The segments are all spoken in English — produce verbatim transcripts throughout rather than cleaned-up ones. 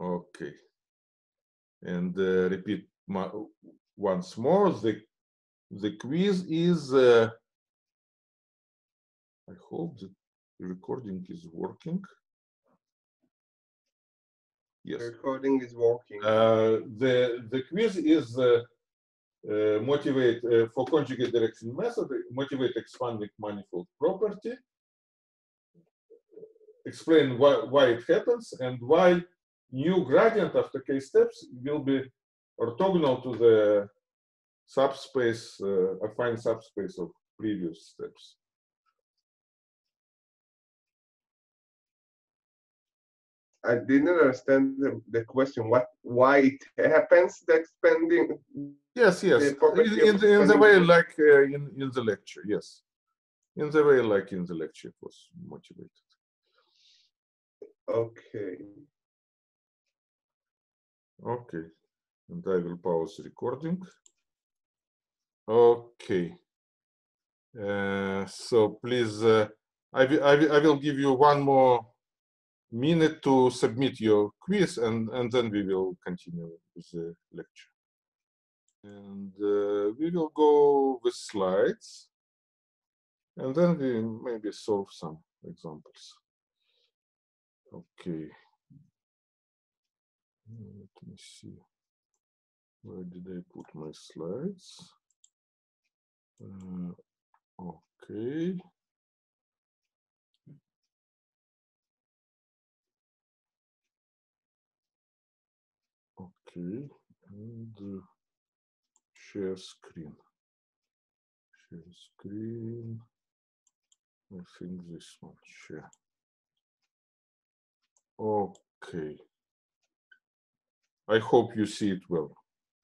Okay. And uh, repeat my, once more, the, the quiz is, uh, I hope the recording is working. Yes. The recording is working. Uh, the, the quiz is uh, uh, motivate uh, for conjugate direction method, motivate expanding manifold property, explain why, why it happens, and why new gradient after k steps will be orthogonal to the subspace, uh, affine subspace of previous steps. I didn't understand the, the question. What? Why it happens? The expanding. Yes, yes. The property In, of in, in the way expanding- like uh, in in the lecture. Yes, in the way like in the lecture it was motivated. Okay. Okay, and I will pause recording. Okay. Uh, so please, uh, I, will, I, will, I will give you one more minute to submit your quiz, and, and then we will continue with the lecture. And uh, we will go with slides, and then we maybe solve some examples. Okay. Let me see. Where did I put my slides? Uh, okay. Okay, and uh, share screen. Share screen. I think this one. Share. Okay. I hope you see it well.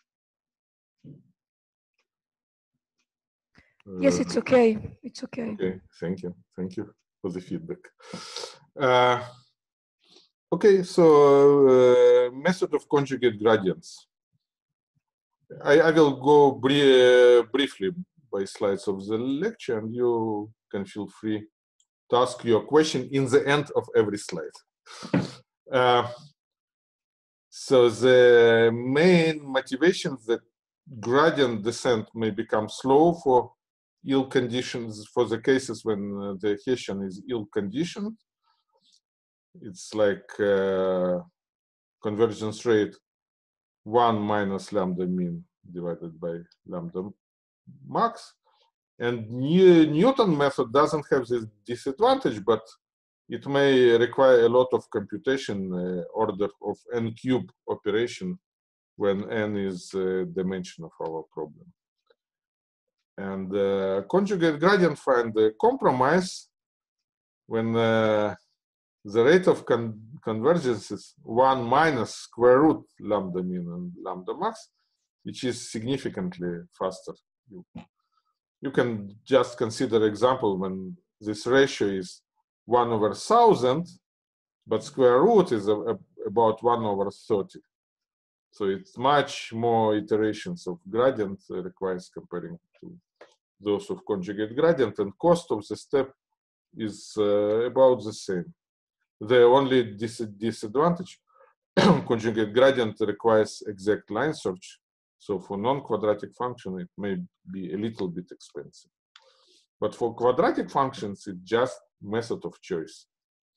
Yes, it's okay. It's okay. Okay, thank you. Thank you for the feedback. Uh, okay, so uh, method of conjugate gradients. I, I will go bri briefly by slides of the lecture, and you can feel free to ask your question in the end of every slide. Uh, so the main motivation that gradient descent may become slow for ill conditions, for the cases when uh, the Hessian is ill conditioned. It's like uh, convergence rate one minus lambda mean divided by lambda max. And New Newton method doesn't have this disadvantage, but it may require a lot of computation, uh, order of n cube operation when n is uh, dimension of our problem. And uh, conjugate gradient find the compromise when uh, the rate of con convergence is one minus square root lambda mean and lambda max, which is significantly faster. You, you can just consider example when this ratio is one over thousand, but square root is a, a, about one over thirty. So it's much more iterations of gradient uh, requires comparing to those of conjugate gradient, and cost of the step is uh, about the same. The only dis disadvantage, conjugate gradient requires exact line search. So for non-quadratic function, it may be a little bit expensive. But for quadratic functions, it's just method of choice.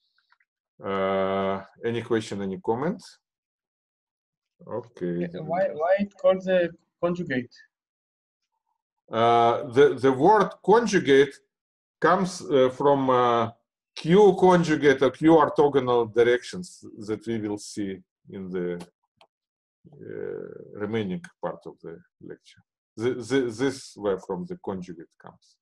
Uh, any question, any comment? Okay. Why, why it called the conjugate? Uh, the, the word conjugate comes uh, from uh, Q conjugate or Q orthogonal directions that we will see in the uh, remaining part of the lecture. The, the, this where from the conjugate comes.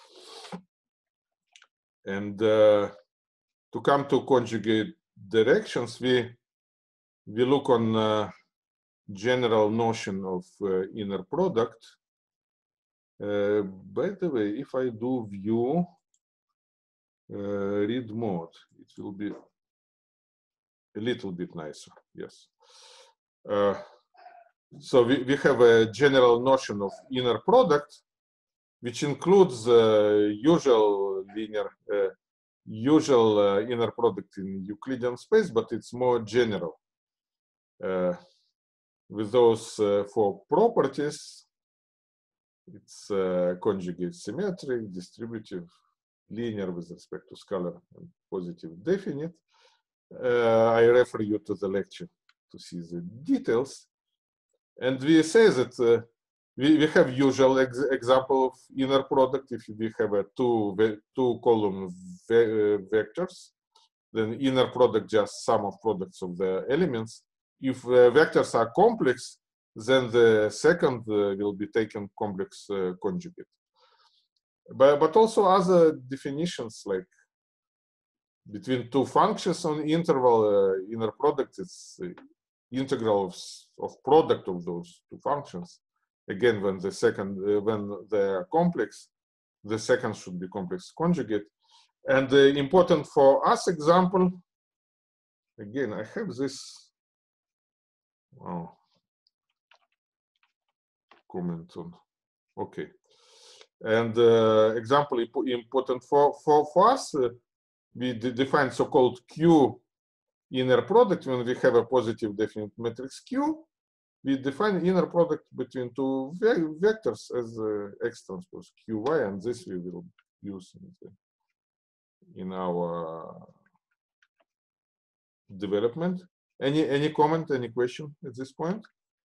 And uh, to come to conjugate directions, we, we look on uh, general notion of uh, inner product. Uh, by the way, if I do view uh, read mode, it will be a little bit nicer. Yes. Uh, so we, we have a general notion of inner product, which includes the uh, usual linear, uh, usual uh, inner product in Euclidean space, but it's more general. uh, with those uh, four properties, it's uh, conjugate symmetric, distributive, linear with respect to scalar, and positive definite. Uh, I refer you to the lecture to see the details. And we say that uh, we, we have usual ex example of inner product. If we have a two, two column ve uh, vectors, then inner product just sum of products of the elements. If uh, vectors are complex, then the second uh, will be taken complex uh, conjugate. But, but also other definitions, like between two functions on interval, uh, inner product is uh, integral of, of product of those two functions. Again, when the second, uh, when they are complex, the second should be complex conjugate. And uh, important for us example, again, I have this oh, comment on, okay. And uh, example important for, for, for us, uh, we define so-called Q inner product when we have a positive definite matrix Q. We define inner product between two ve vectors as uh, X transpose Q Y, and this we will use in, the, in our development. Any any comment, any question at this point?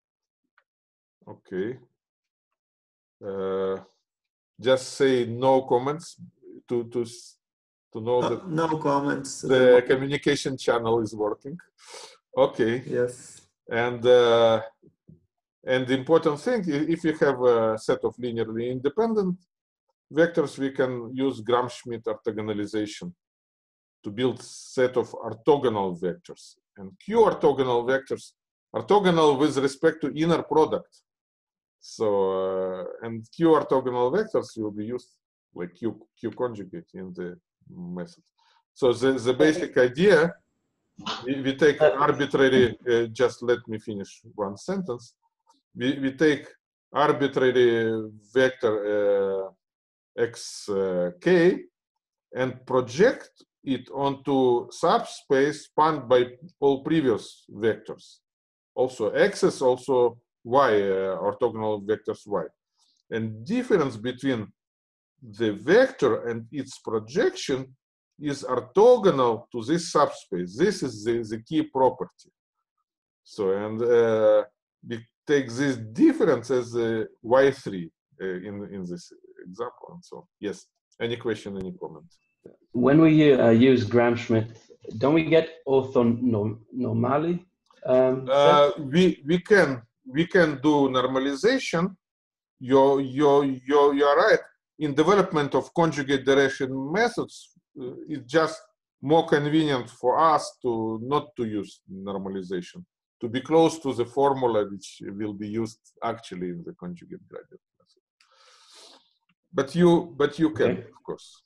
Okay. Uh, just say no comments to to to know No, that no comments. the communication channel is working. Okay. Yes. And uh, and the important thing, if you have a set of linearly independent vectors, we can use Gram-Schmidt orthogonalization to build set of orthogonal vectors. And Q orthogonal vectors, orthogonal with respect to inner product. So, uh, and Q orthogonal vectors will be used like Q, Q conjugate in the method. So the, the basic idea, we, we take arbitrary, uh, just let me finish one sentence. We, we take arbitrary vector uh, x uh, k and project it onto subspace spanned by all previous vectors. Also x's, also y, uh, orthogonal vectors y. And difference between the vector and its projection is orthogonal to this subspace. This is the, the key property. So, and uh, we take this difference as a y three uh, in, in this example. And so, yes, any question, any comment? When we uh, use Gram-Schmidt, don't we get orthonormally? Um, uh, we we can we can do normalization. You're you're you're you're right. In development of conjugate direction methods, uh, it's just more convenient for us to not to use normalization, to be close to the formula which will be used actually in the conjugate gradient method. But you but you can, okay. Of course.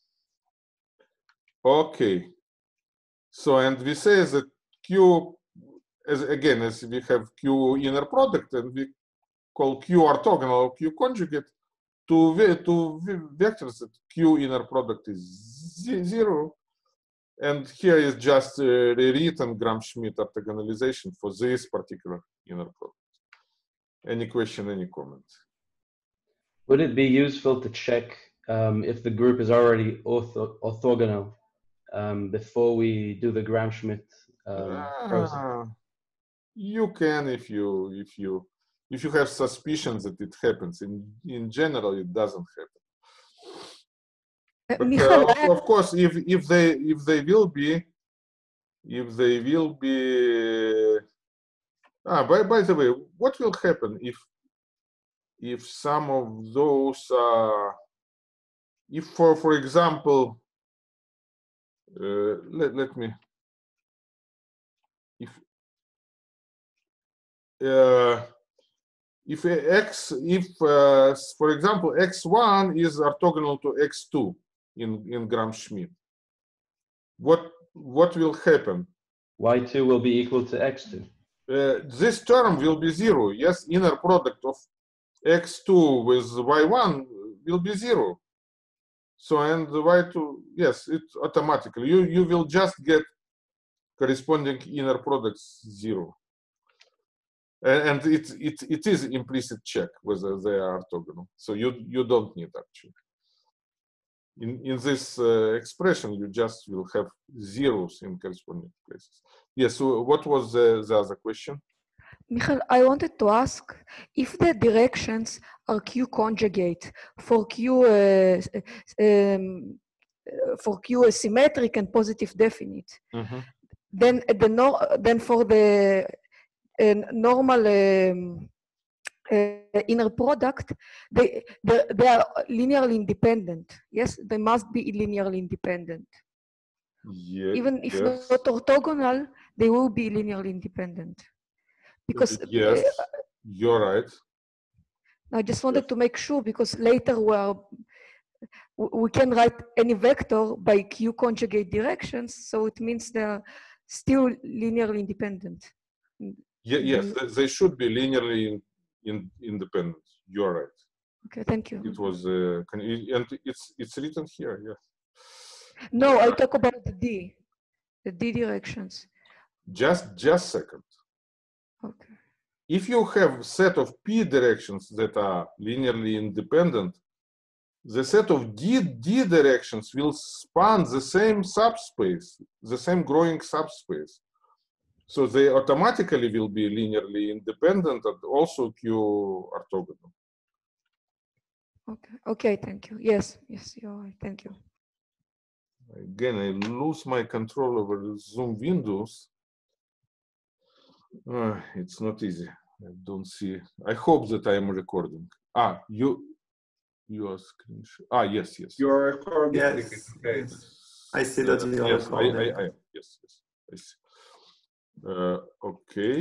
Okay. So, and we say that Q, as again, as we have Q inner product, and we call Q orthogonal or Q conjugate to, to vectors that Q inner product is zero. And here is just uh, rewritten Gram-Schmidt orthogonalization for this particular inner product. Any question, any comment? Would it be useful to check um, if the group is already ortho orthogonal um, before we do the Gram-Schmidt um, process? Uh, you can if you if you if you have suspicions that it happens. In in general, it doesn't happen. But uh, of, of course, if if they if they will be, if they will be. Ah, by by the way, what will happen if if some of those uh, if for for example, uh, let let me if uh, if x if uh, for example x one is orthogonal to x two in in Gram-Schmidt, what what will happen? y two will be equal to x two. Uh, this term will be zero. Yes, inner product of x two with y one will be zero. So, and y two, yes, it automatically you you will just get corresponding inner products zero. and it it it is implicit check whether they are orthogonal. So you you don't need actually. In in this uh, expression, you just will have zeros in corresponding places. Yes. So what was the, the other question? Michael, I wanted to ask if the directions are Q conjugate for Q uh, um, for Q symmetric and positive definite. Mm-hmm. Then the no, then for the uh, normal um, uh, inner product, they, they they are linearly independent. Yes, they must be linearly independent. Yeah, Even if yes. not orthogonal, they will be linearly independent. Because Yes, uh, you're right. I just wanted Yes. to make sure, because later we are we can write any vector by Q conjugate directions, so it means they're still linearly independent. Yeah, yes, Mm. they, they should be linearly in, in, independent. You're right. Okay, thank you. It was, uh, can you, and it's it's written here. Yes. No, I talk about the D, the D directions. Just just second. Okay. If you have set of P directions that are linearly independent, the set of D, D directions will span the same subspace, the same growing subspace. So they automatically will be linearly independent and also Q orthogonal. Okay. Okay. Thank you. Yes. Yes. You're right. Thank you. Again, I lose my control over Zoom windows. Uh, it's not easy. I don't see. I hope that I am recording. Ah, you, your screen. Ah, yes, yes. Your recording Yes, is okay. yes. I see that you are Yes, I, I, recording. I, yes, yes. I see. Uh, okay.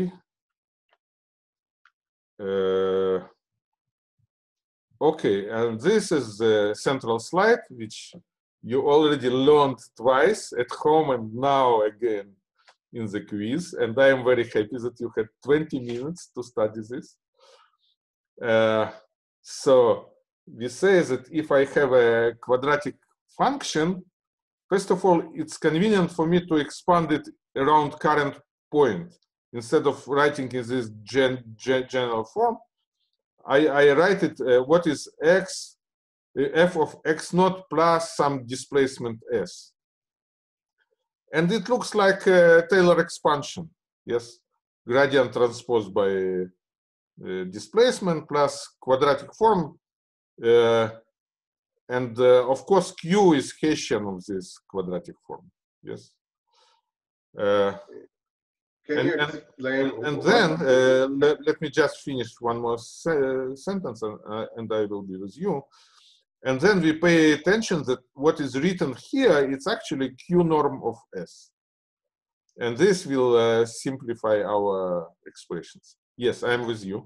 Uh, okay, and this is the central slide, which you already learned twice at home and now again in the quiz. And I am very happy that you had twenty minutes to study this. Uh, so we say that if I have a quadratic function, first of all, it's convenient for me to expand it around current point. Instead of writing in this gen, gen, general form, I, I write it, uh, what is x, uh, f of x naught plus some displacement s. And it looks like a Taylor expansion, yes? Gradient transposed by uh, displacement plus quadratic form. Uh, and uh, of course, Q is Hessian of this quadratic form, yes? Uh, Can and, you and, explain? and, and what- then uh, let, let me just finish one more se sentence and, uh, and I will be with you. And then we pay attention that what is written here, it's actually Q norm of S. And this will uh, simplify our expressions. Yes, I'm with you.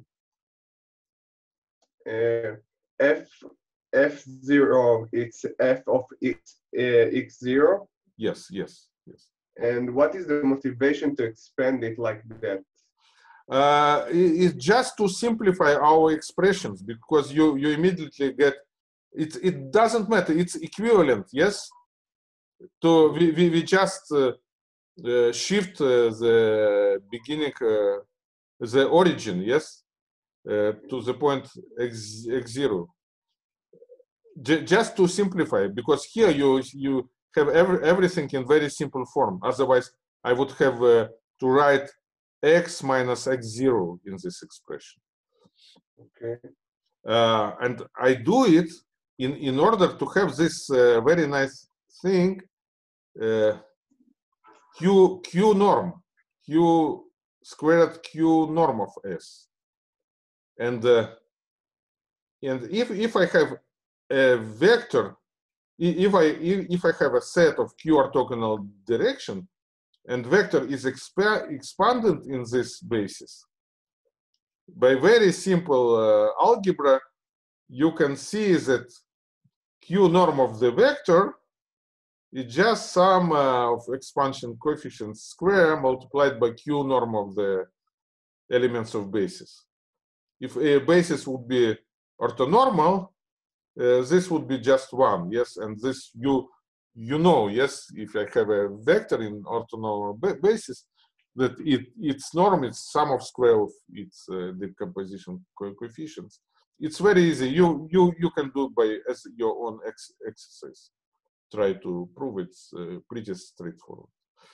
Uh, f f zero, it's f of x uh, x zero. Yes, yes, yes. And what is the motivation to expand it like that? Uh, it- it's just to simplify our expressions, because you you immediately get it. It doesn't matter. It's equivalent. Yes. To we we, we just uh, uh, shift uh, the beginning, uh, the origin. Yes. Uh, to the point x, x zero. J just to simplify, because here you you have every, everything in very simple form. Otherwise, I would have uh, to write x minus x zero in this expression. Okay. Uh, and I do it in, in order to have this uh, very nice thing, uh, q, q norm, q squared q norm of s. And, uh, and if, if I have a vector, if I, if I have a set of q orthogonal direction, and vector is expa expanded in this basis, by very simple uh, algebra, you can see that q norm of the vector is just sum uh, of expansion coefficients square multiplied by q norm of the elements of basis. If a basis would be orthonormal, uh, this would be just one, yes, and this you you know, yes, if I have a vector in orthonormal ba basis, that it its norm is sum of square of its uh, decomposition co coefficients. It's very easy. You you you can do it by as your own ex exercise. Try to prove it's uh, pretty straightforward.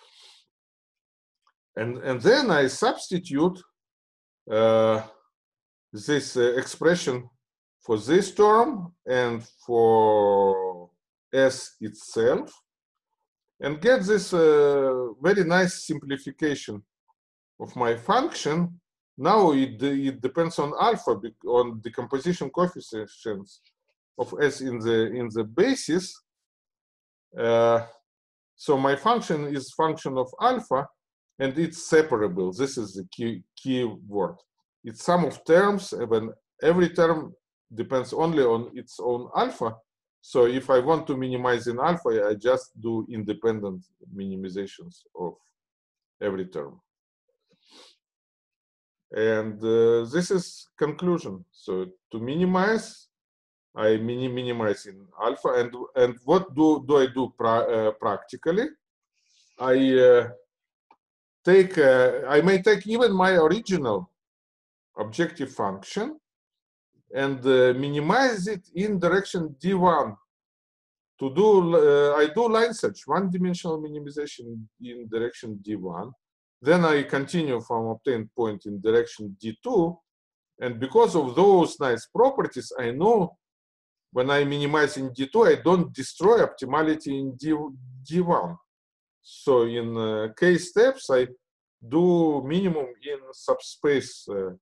And and then I substitute uh, this uh, expression for this term and for S itself, and get this uh, very nice simplification of my function. Now it, it depends on alpha, on decomposition coefficients of S in the in the basis. Uh, so my function is function of alpha, and it's separable. This is the key key word. It's sum of terms, when every term depends only on its own alpha. So if I want to minimize in alpha, I just do independent minimizations of every term. And uh, this is conclusion. So to minimize, I mini minimize in alpha. And, and what do, do I do pra uh, practically? I uh, take, uh, I may take even my original objective function and uh, minimize it in direction D one. To do, uh, I do line search, one-dimensional minimization in direction D one. Then I continue from obtained point in direction D two. And because of those nice properties, I know when I minimize in D two, I don't destroy optimality in D one. So in uh, K steps, I do minimum in subspace. Uh,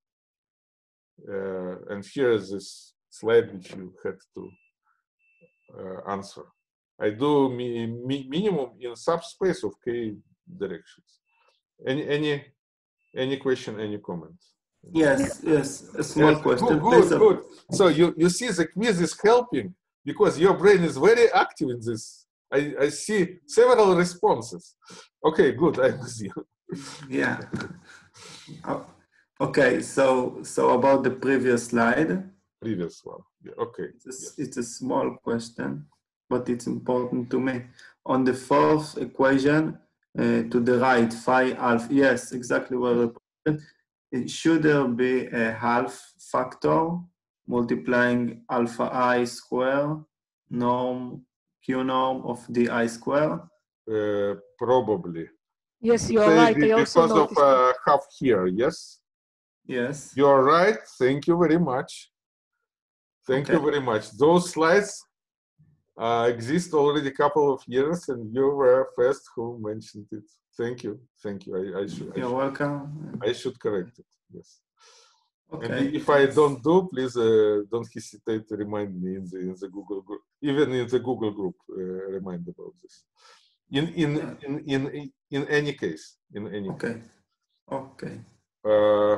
uh, and here is this slide which you had to uh, answer. I do mi mi minimum in subspace of K directions. Any any any question? Any comment? Yes, yes. A small yes, question. Good, good, good. So you you see the quiz is helping because your brain is very active in this. I I see several responses. Okay, good. I'm with you. Yeah. Oh, okay. So so about the previous slide. Previous one. Yeah, okay. It's a, yes. it's a small question, but it's important to me. On the fourth equation, uh, to the right, phi alpha. Yes, exactly where I put it. Should there be a half factor multiplying alpha I square norm q norm of the I square? Uh, probably. Yes, you are Say right. I also because of noticed. uh, half here. Yes. Yes. You are right. Thank you very much. Thank Okay. you very much. Those slides uh, exist already a couple of years, and you were first who mentioned it. Thank you. Thank you. I, I should. I You're should, welcome. I should correct it. Yes. Okay. And if I don't do, please uh, don't hesitate to remind me in the in the Google group, even in the Google group. Uh, remind about this. In in Yeah. in in in any case. In any. Okay. Case. Okay. Uh,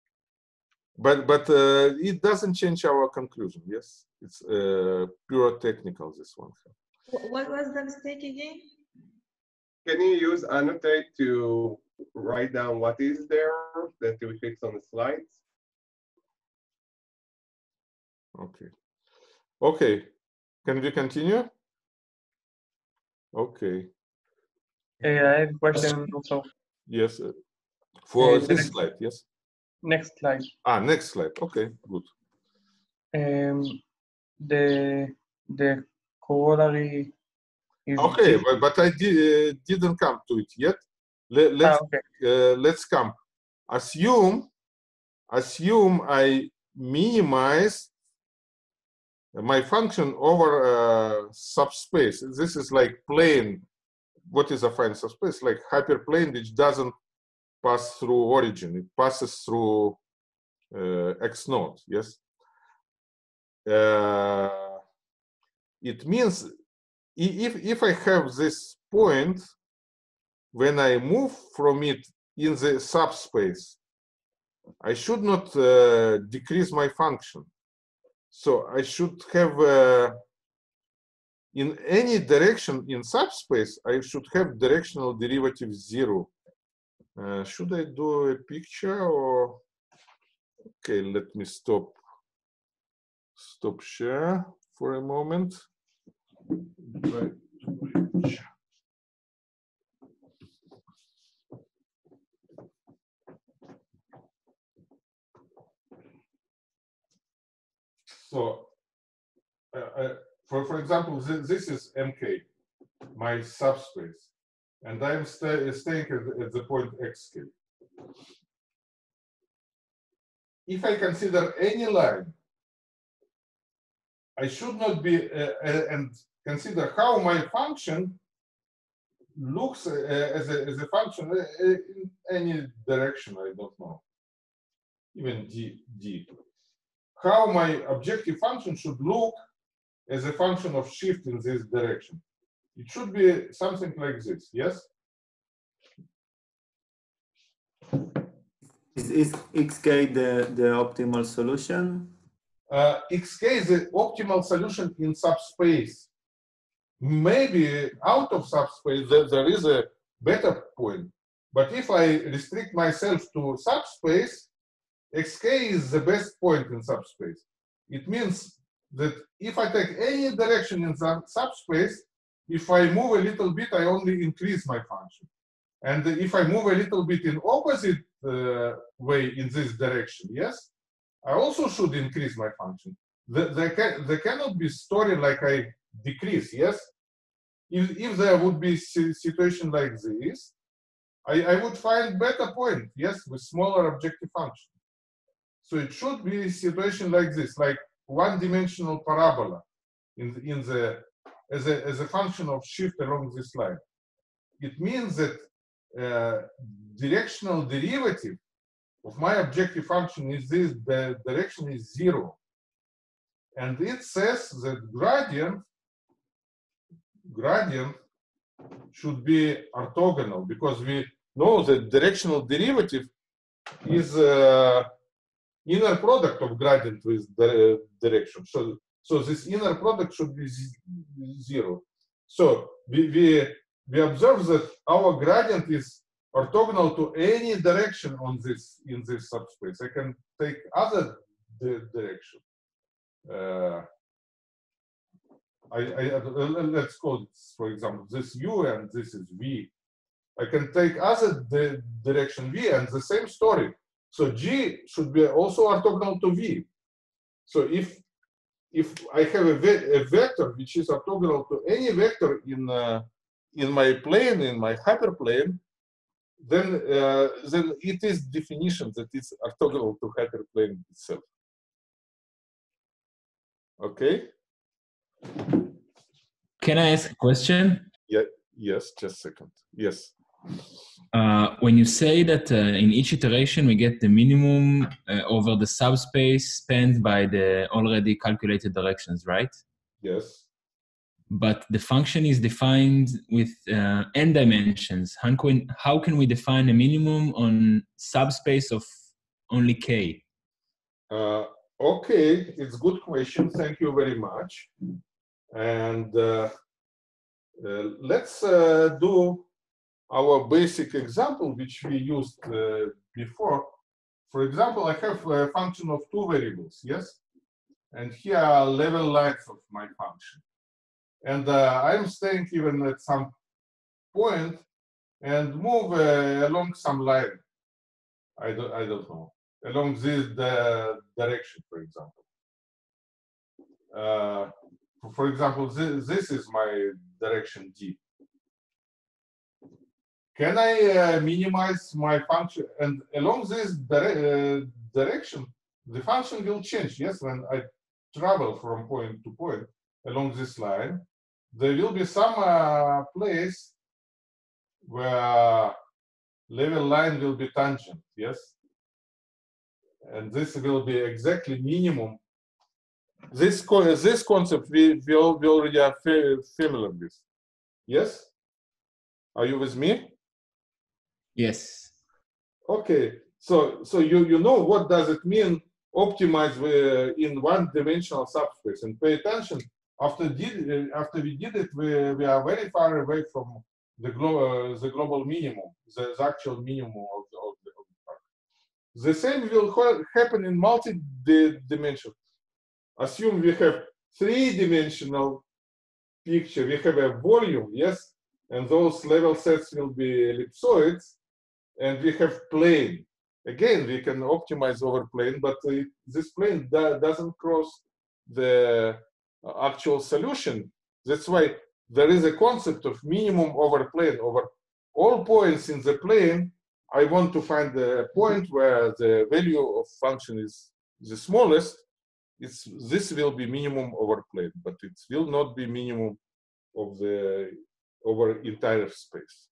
But but uh, it doesn't change our conclusion. Yes, it's uh, pure technical. This one. What was the mistake again? Can you use annotate to write down what is there that we fix on the slides? Okay. Okay. Can we continue? Okay. Uh, I have a question also. Yes. Uh, for Uh, this next- slide. Yes. Next slide. Ah, next slide. Okay. Good. Um, the the corollary is Okay, this- but, but I di uh, didn't come to it yet. Let, let's Ah, okay. uh, let's come. Assume assume I minimize my function over uh, subspace. This is like plane. What is a fine subspace? Like hyperplane which doesn't pass through origin. It passes through uh, x naught. Yes. Uh, it means if if I have this point, when I move from it in the subspace, I should not uh, decrease my function. So I should have, uh, in any direction in subspace, I should have directional derivative zero. Uh, should I do a picture or? Okay, let me stop. Stop share for a moment. Right. So, uh, uh, for for example, th this is M K, my subspace, and I'm sta staying at, at the point X K. If I consider any line, I should not be uh, uh, and consider how my function looks uh, as, a, as a function uh, in any direction. I don't know, even d d. How my objective function should look as a function of shift in this direction. It should be something like this. Yes. Is, is xk the, the optimal solution? Uh, xk is the optimal solution in subspace. Maybe out of subspace there, there is a better point. But if I restrict myself to subspace, xk is the best point in subspace. It means that if I take any direction in the subspace, if I move a little bit, I only increase my function. And if I move a little bit in opposite uh, way in this direction, yes, I also should increase my function. The, there, can, there cannot be story like I decrease, yes? If, if there would be a situation like this, I, I would find better point, yes, with smaller objective function. So it should be a situation like this, like one-dimensional parabola in the, in the as a as a function of shift along this line. It means that uh, directional derivative of my objective function is this, the direction is zero. And it says that gradient gradient should be orthogonal, because we know that directional derivative is uh, inner product of gradient with the direction. So, so this inner product should be zero. So we, we, we observe that our gradient is orthogonal to any direction on this in this subspace. I can take other di direction. Uh, I, I, let's call it, for example, this U and this is V. I can take other di direction V and the same story. So G should be also orthogonal to V. So if if I have a, ve a vector which is orthogonal to any vector in uh, in my plane, in my hyperplane, then uh, then it is definition that it's orthogonal to hyperplane itself. Okay. Can I ask a question? Yeah. Yes. Just a second. Yes. Uh, when you say that uh, in each iteration we get the minimum uh, over the subspace spanned by the already calculated directions, right? Yes. But the function is defined with uh, n dimensions. How can, how can we define a minimum on subspace of only k? Uh, okay, it's a good question. Thank you very much. And uh, uh, let's uh, do our basic example, which we used uh, before. For example, I have a function of two variables, yes? And here are level lines of my function. And uh, I'm staying even at some point and move uh, along some line. I don't, I don't know, along this the direction, for example. Uh, for example, this, this is my direction D. Can I uh, minimize my function? And along this dire uh, direction, the function will change. Yes, when I travel from point to point along this line, there will be some uh, place where level line will be tangent. Yes, and this will be exactly minimum. This co this concept we we, all, we already are familiar with. Yes, are you with me? Yes. Okay, so so you you know what does it mean optimize uh, in one-dimensional subspace, and pay attention. After did uh, after we did it, we we are very far away from the glo uh, the global minimum, the, the actual minimum of the, of the, of the part. The same will ha happen in multi-dimension. Assume we have three-dimensional picture. We have a volume, yes, and those level sets will be ellipsoids. And we have plane. Again, we can optimize over plane, but uh, this plane do doesn't cross the actual solution. That's why there is a concept of minimum over plane. Over all points in the plane, I want to find the point where the value of function is the smallest. It's, this will be minimum over plane, but it will not be minimum of the over entire space.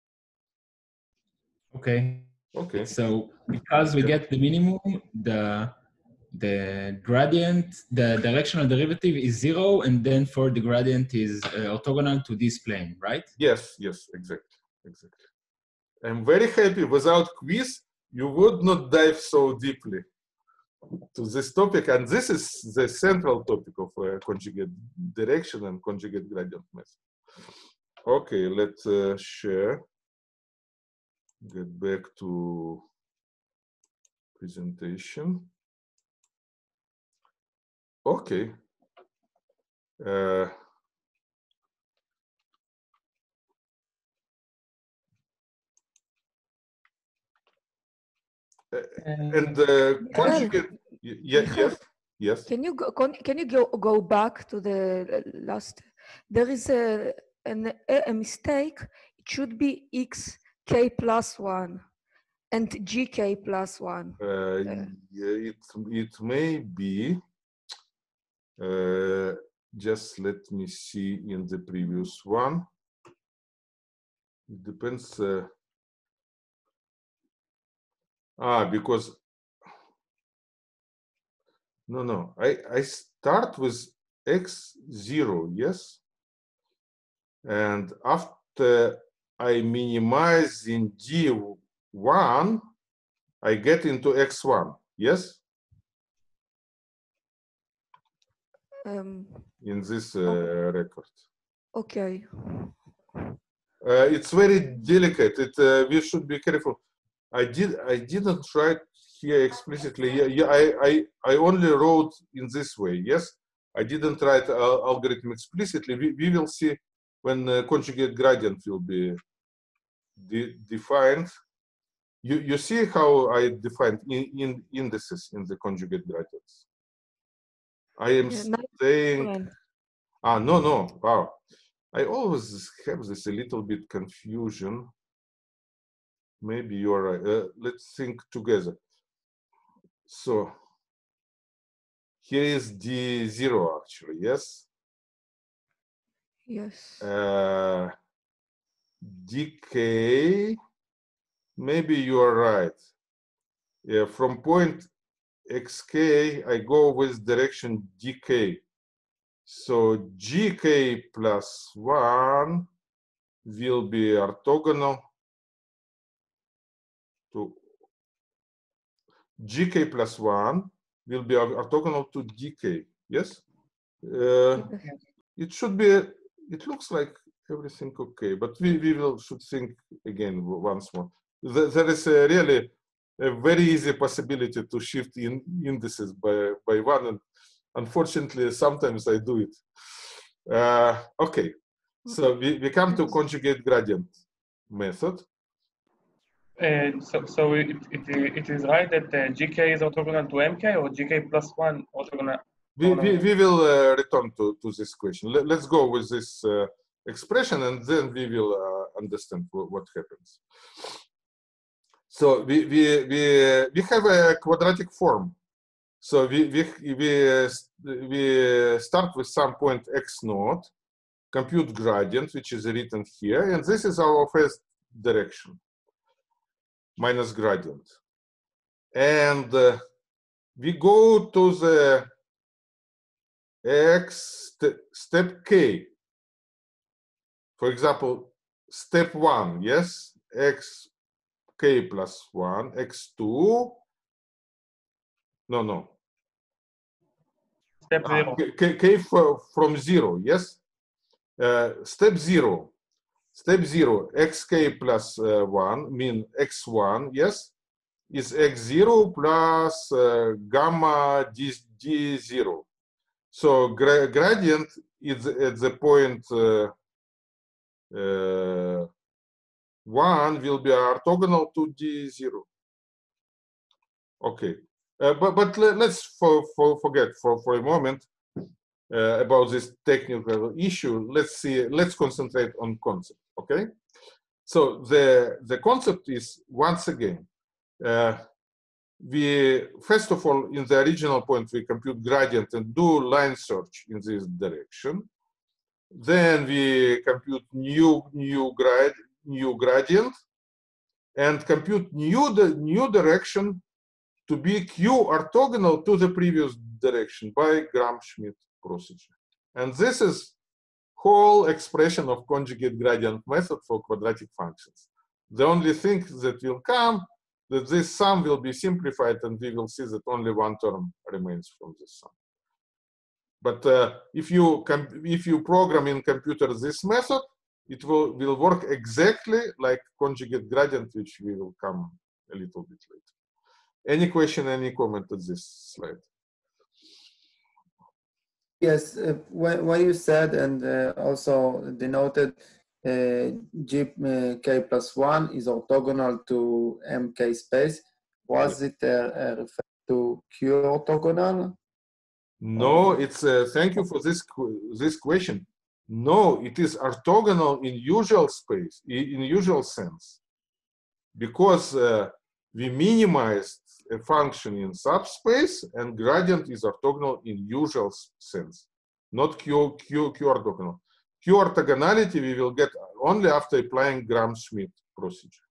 Okay. Okay. So because we Yeah. get the minimum, the the gradient, the directional derivative is zero, and then for the gradient is uh, orthogonal to this plane, right? Yes, yes, exactly, exactly. I'm very happy. Without quiz, you would not dive so deeply to this topic, and this is the central topic of uh, conjugate direction and conjugate gradient method. Okay, let's uh, share. Get back to presentation. Okay. Uh, and uh, conjugate, yeah, yes, yes. Can you go, con- can you go, go back to the last? There is a, an, a mistake. It should be x k plus one and g k plus one. Uh, yeah, it, it may be. Uh, just let me see in the previous one. It depends. Uh, ah, because no, no. I I start with x zero, yes, and after I minimize in g one, I get into x one, yes. Um, in this uh, record. okay. Uh, it's very delicate. It uh, we should be careful. I did I didn't write here explicitly. Yeah, yeah I, I I only wrote in this way. Yes, I didn't write uh, algorithm explicitly. We we will see when uh, conjugate gradient will be de defined. You you see how I defined in, in indices in the conjugate gradients. I am Yeah, saying. Ah, no, no, wow. I always have this a little bit confusion. Maybe you're right. Uh, let's think together. So here is D zero actually, yes? Yes. Uh, D K, maybe you are right. Yeah, from point X K, I go with direction D K. So G K plus one will be orthogonal to G K plus one will be orthogonal to D K. Yes? Uh, Yes. it should be, it looks like everything okay, but we, we will should think again once more. There, there is a really a very easy possibility to shift in indices by, by one, and unfortunately, sometimes I do it. Uh, okay, so we, we come to conjugate gradient method. Uh, so so it, it, it is right that uh, G K is orthogonal to M K, or G K plus one orthogonal? We, we, we will uh, return to, to this question. Let, let's go with this uh, expression, and then we will uh, understand what, what happens. So we, we, we, we have a quadratic form. So we, we, we, we start with some point x naught, compute gradient, which is written here, and this is our first direction, minus gradient. And uh, we go to the x st step k. For example, step one, yes, x k plus one, x two, no, no. Step Ah, zero. k, k for, from zero, yes. Uh, step zero, step zero, xk plus uh, one, mean x one, yes, is x zero plus uh, gamma d, d zero. So gra gradient is at the point uh, uh, one will be orthogonal to d zero. Okay, uh, but but let's for, for forget for for a moment. uh, about this technical issue, let's see, let's concentrate on concept, okay? So the, the concept is, once again, uh, we, first of all, in the original point, we compute gradient and do line search in this direction. Then we compute new, new, grad, new gradient and compute new, the new direction to be Q orthogonal to the previous direction by Gram-Schmidt procedure. And this is whole expression of conjugate gradient method for quadratic functions. The only thing that will come, that this sum will be simplified and we will see that only one term remains from this sum. But uh, if you if you program in computer this method, it will, will work exactly like conjugate gradient, which we will come a little bit later. Any question, any comment on this slide? Yes, uh, when, when you said and uh, also denoted uh, G K plus one is orthogonal to M K space, was it uh, uh, referred to Q orthogonal? No, it's uh, thank you for this this question. No, it is orthogonal in usual space, in usual sense, because uh, we minimized a function in subspace and gradient is orthogonal in usual sense, not Q, Q, Q orthogonal. Q orthogonality we will get only after applying Gram-Schmidt procedure.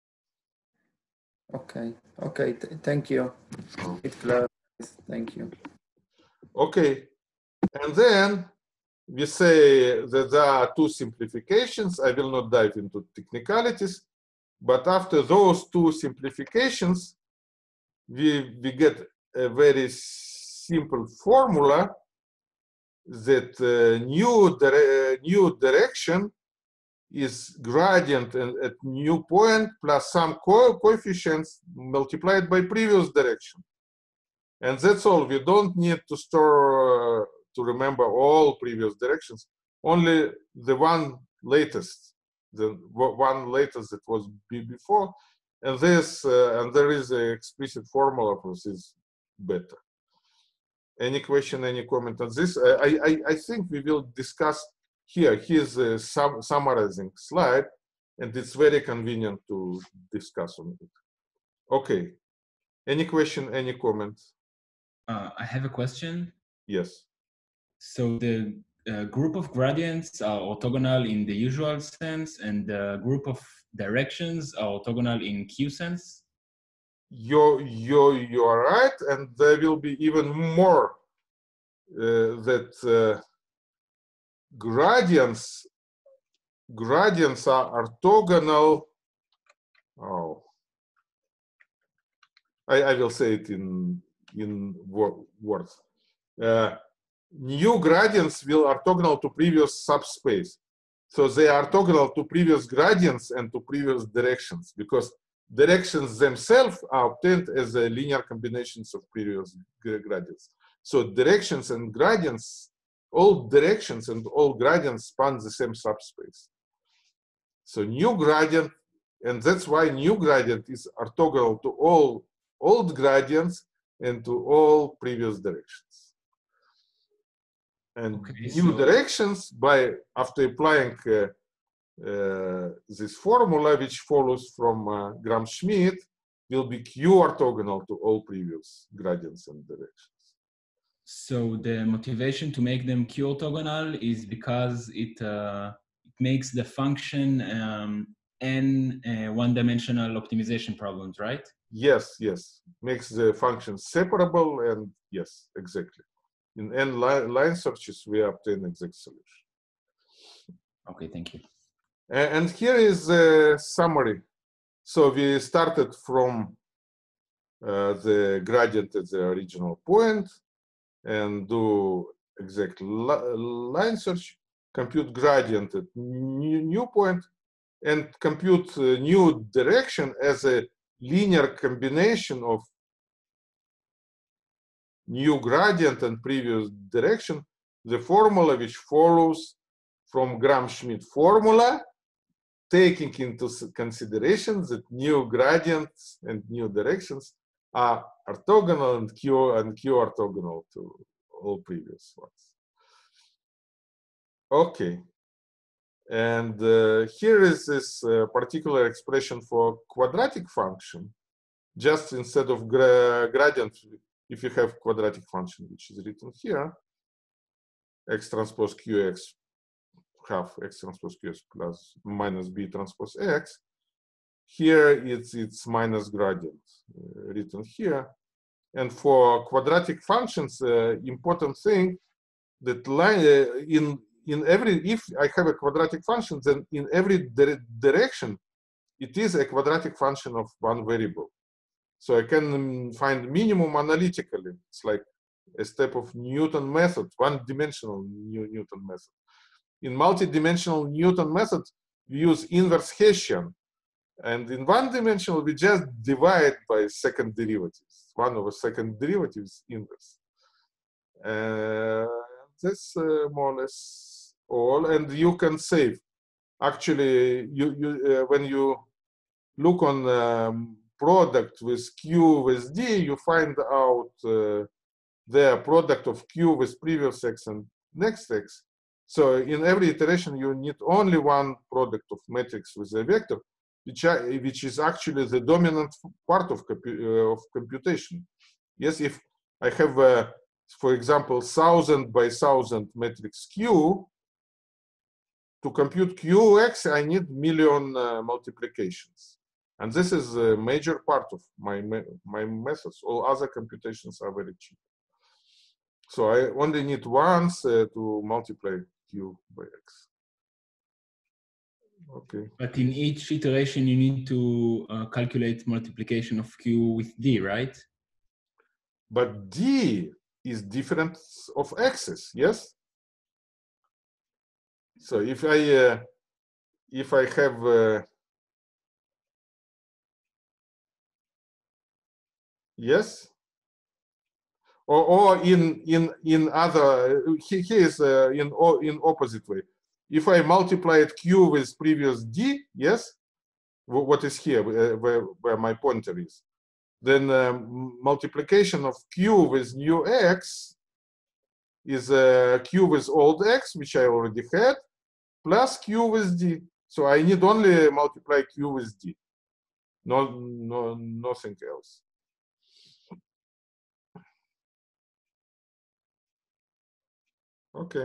Okay, okay, Th thank you. It clarifies, thank you. Okay, and then we say that there are two simplifications. I will not dive into technicalities, but after those two simplifications, we, we get a very simple formula that uh, new, dire new direction is gradient at new point plus some co coefficients multiplied by previous direction. And that's all. We don't need to store, uh, to remember all previous directions, only the one latest, the one latest that was before. And this, uh, and there is an explicit formula for this better. Any question, any comment on this? I, I, I think we will discuss here. Here's a sum, summarizing slide, and it's very convenient to discuss on it. Okay. Any question, any comment? Uh, I have a question. Yes. So the uh, group of gradients are orthogonal in the usual sense, and the group of directions are orthogonal in Q sense? You're, you're, you're right, and there will be even more uh, that uh, gradients, gradients are orthogonal. Oh, I, I will say it in in words. Uh, new gradients will orthogonal to previous subspace. So they are orthogonal to previous gradients and to previous directions, because directions themselves are obtained as a linear combinations of previous gradients. So directions and gradients, all directions and all gradients span the same subspace. So new gradient, and that's why new gradient is orthogonal to all old gradients and to all previous directions. And Okay, new so directions, by after applying uh, uh, this formula, which follows from uh, Gram-Schmidt, will be Q orthogonal to all previous gradients and directions. So the motivation to make them Q orthogonal is because it, uh, it makes the function um, n uh, one-dimensional optimization problems, right? Yes, yes. Makes the function separable, and yes, exactly. In n line, line searches, we obtain exact solution. Okay, thank you. And here is a summary. So we started from uh, the gradient at the original point and do exact li line search, compute gradient at new, new point, and compute uh, new direction as a linear combination of new gradient and previous direction, the formula which follows from Gram-Schmidt formula, taking into consideration that new gradients and new directions are orthogonal and Q and Q orthogonal to all previous ones. Okay. And uh, here is this uh, particular expression for quadratic function. Just instead of gra gradient, if you have quadratic function, which is written here, x transpose qx half x transpose qx plus minus b transpose x. Here it's it's minus gradient uh, written here. And for quadratic functions, uh, important thing that line uh, in in every if I have a quadratic function, then in every di direction it is a quadratic function of one variable. So I can find minimum analytically. It's like a step of Newton method, one-dimensional Newton method. In multi-dimensional Newton method, we use inverse Hessian. And in one-dimensional, we just divide by second derivatives. One over second derivative is inverse. Uh, that's uh, more or less all. And you can save. Actually, you, you uh, when you look on um, product with Q with D, you find out uh, the product of Q with previous X and next X. So in every iteration, you need only one product of matrix with a vector, which, are, which is actually the dominant part of, compu uh, of computation. Yes, if I have, uh, for example, thousand by thousand matrix Q, to compute Qx, I need million uh, multiplications. And this is a major part of my, my methods. All other computations are very cheap. So I only need once uh, to multiply Q by X. Okay. But in each iteration, you need to uh, calculate multiplication of Q with D, right? But D is different of X's, yes? So if I, uh, if I have uh, yes, or, or in in in other he, he is uh, in in opposite way. If I multiplied Q with previous D, yes, what is here uh, where where my pointer is, then um, multiplication of Q with new X is uh, Q with old X, which I already had, plus Q with D. So I need only multiply Q with D, no no nothing else. Okay.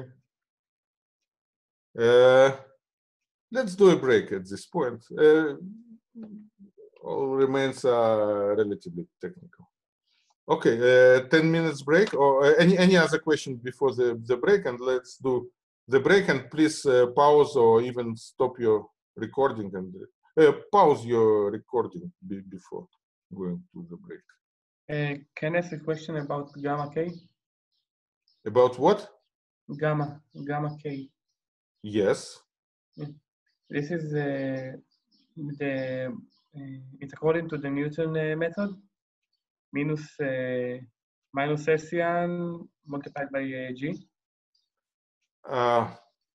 Uh, let's do a break at this point. Uh, all remains uh, relatively technical. Okay, uh, ten minutes break, or uh, any any other question before the, the break, and let's do the break, and please uh, pause or even stop your recording and uh, pause your recording be before going to the break. Uh, can I ask a question about gamma K? About what? Gamma, gamma K. Yes. This is uh, the, uh, it's according to the Newton uh, method, minus, uh, minus Hessian multiplied by uh, G. Uh,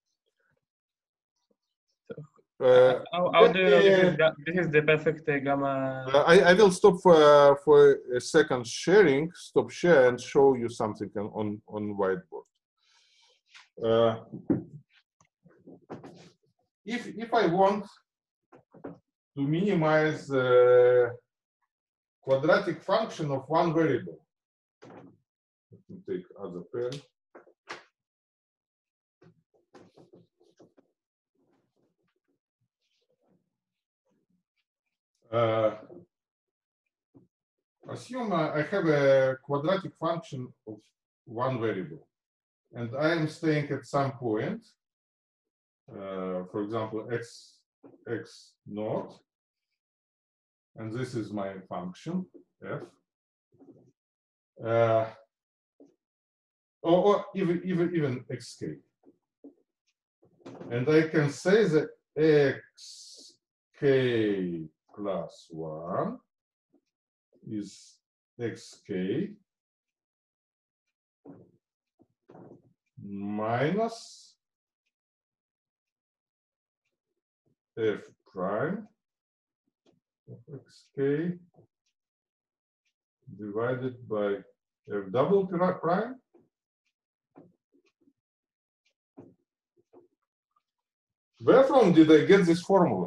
Uh, how, how do you know this is, this is the perfect uh, gamma? Uh, I, I will stop for, for a second sharing, stop share, and show you something on, on whiteboard. Uh, if, if I want to minimize the quadratic function of one variable, let me take other pen. Uh, assume I have a quadratic function of one variable, and I am staying at some point, uh, for example, x, x naught, and this is my function, f. Uh, or, or even, even, even xk. And I can say that xk plus one is xk minus f prime of xk divided by f double prime Where from did I get this formula?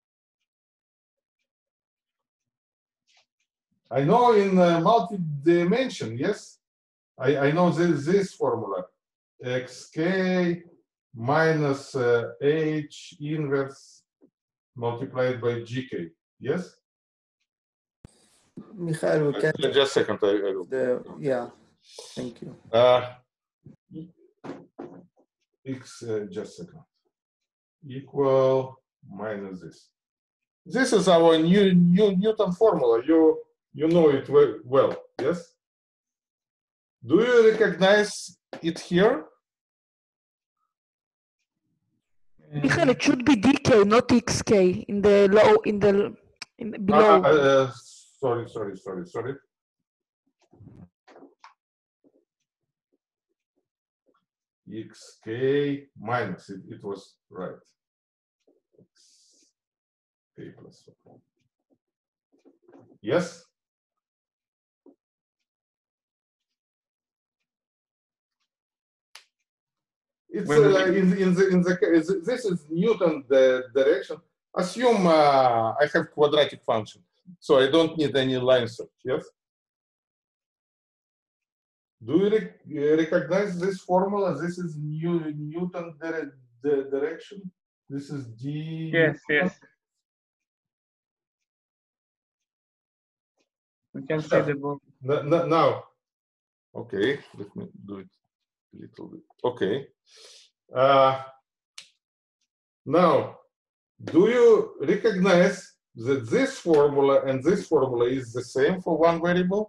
I know in uh, multi-dimension, yes? I, I know this, this formula, xk minus uh, h inverse multiplied by gk, yes? Michael, we can Uh, Just a second. I, I will. the yeah. Thank you. Uh, x, uh, just a second, equal minus this. This is our new, new Newton formula. You, you know it well, well, yes? Do you recognize it here? Michael, it should be dk, not xk in the low, in the in the below. Uh, uh, sorry, sorry, sorry, sorry. Xk minus it, it was right. Xk plus one. Yes? It's When uh, in, in the in the is- this is Newton the direction. Assume uh, I have quadratic function, so I don't need any line search. Yes. Do you rec recognize this formula? This is New Newton dire the direction. This is d. Yes, yes. We can see the book. N n now, okay. Let me do it a little bit. Okay. Uh, now, do you recognize that this formula and this formula is the same for one variable?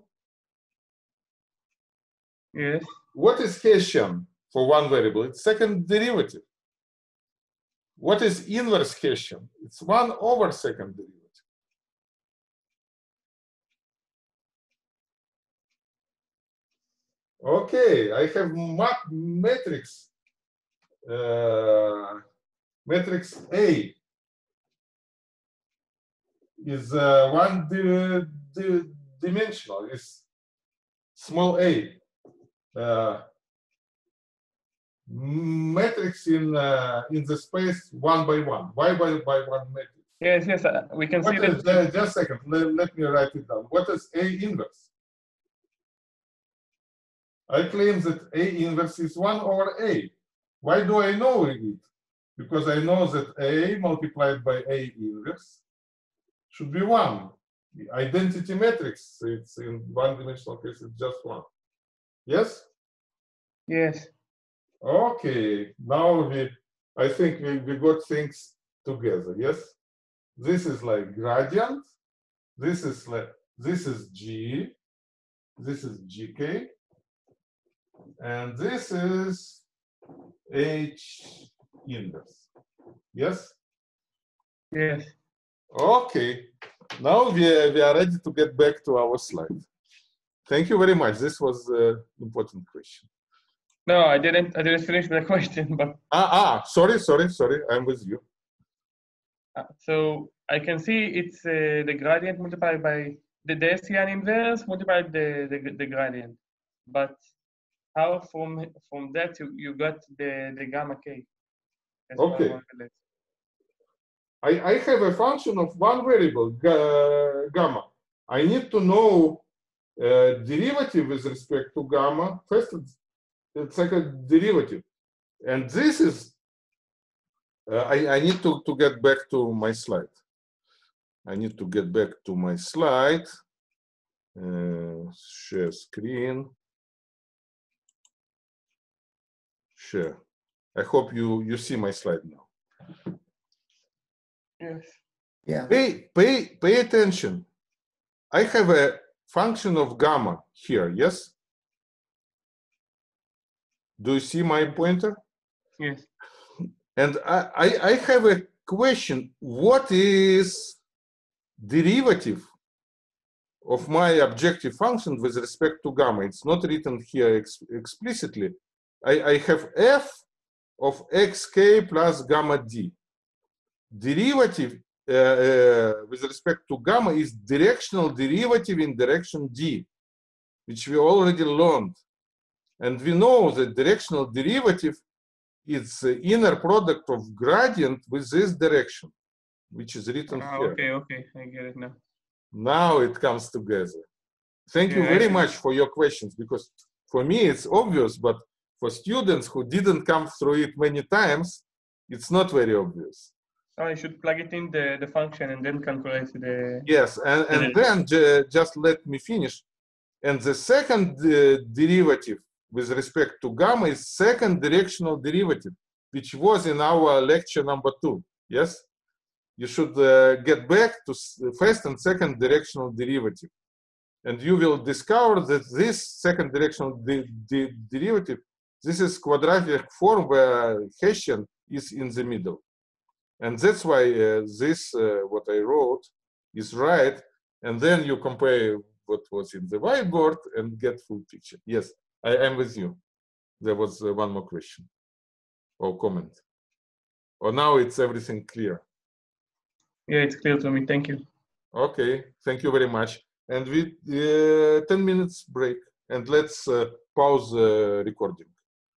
Yes. What is Hessian for one variable? It's second derivative. What is inverse Hessian? It's one over second derivative. Okay, I have mat matrix. Uh, matrix A is uh, one di di dimensional. Is small a. Uh, matrix in uh, in the space one by one. Why by by one matrix? Yes, yes. Uh, we can What see is, that. uh, just a second. Let, let me write it down. What is A inverse? I claim that A inverse is one over A. Why do I know it? Because I know that A multiplied by A inverse should be one. The identity matrix, it's in one dimensional case, it's just one. Yes? Yes. Okay, now we, I think we, we got things together, yes? This is like gradient, this is like, this is G, this is G K, and this is H inverse, yes? Yes. Okay, now we are, we are ready to get back to our slide. Thank you very much, this was an important question. No, I didn't. I didn't finish the question, but Ah, ah, sorry, sorry, sorry, I'm with you. uh, so I can see it's uh, the gradient multiplied by the, the Hessian inverse multiplied the, the the gradient. But how from from that you, you got the the gamma k? That's what I Okay. want to let- I, I have a function of one variable, ga, gamma. I need to know uh, derivative with respect to gamma. First, it's, it's like a derivative. And this is, uh, I, I need to, to get back to my slide. I need to get back to my slide. Uh, share screen. Share. I hope you, you see my slide now. Yes. Yeah. Pay, pay, pay attention. I have a function of gamma here, yes? Do you see my pointer? Yes. And I, I, I have a question. What is derivative of my objective function with respect to gamma? It's not written here ex explicitly. I, I have f of xk plus gamma d. Derivative uh, uh, with respect to gamma is directional derivative in direction d, which we already learned. And we know that directional derivative it's the inner product of gradient with this direction, which is written Ah, here. okay, okay, I get it now. Now it comes together. Thank you Yeah, very I- much for your questions, because for me it's obvious, but for students who didn't come through it many times, it's not very obvious. Oh, I should plug it in the, the function and then calculate the. Yes, and, and Mhm. then ju- just let me finish. And the second uh, derivative with respect to gamma is second directional derivative, which was in our lecture number two. Yes? You should uh, get back to s- first and second directional derivative. And you will discover that this second directional de de derivative, this is quadratic form where Hessian is in the middle. And that's why uh, this, uh, what I wrote, is right. And then you compare what was in the whiteboard and get full picture. Yes, I am with you. There was uh, one more question or comment. Or now it's everything clear. Yeah, it's clear to me. Thank you. Okay, thank you very much. And we uh, ten minutes break, and let's uh, pause uh, recording.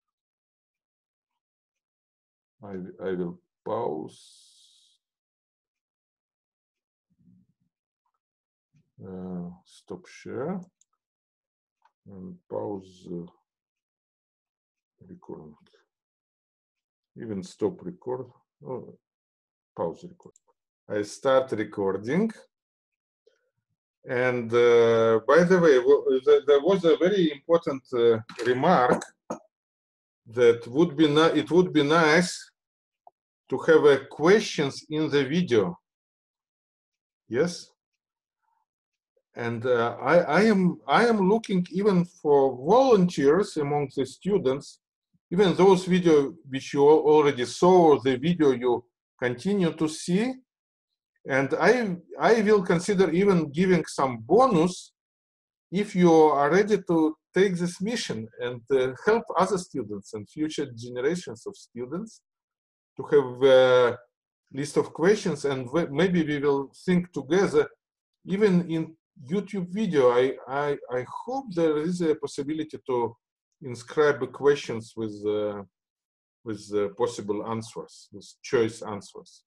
I, I will pause. Uh, stop share and pause uh, recording. Even stop record. Oh, pause record. I start recording. And uh, by the way, there was a very important uh, remark that would be it would be nice to have uh, questions in the video. Yes. And uh, I, I am I am looking even for volunteers among the students, even those video which you already saw, the video you continue to see. And I I will consider even giving some bonus if you are ready to take this mission and uh, help other students and future generations of students to have a list of questions, and maybe we will think together even in YouTube video. I, I, I hope there is a possibility to inscribe questions with, uh, with uh, possible answers, with choice answers.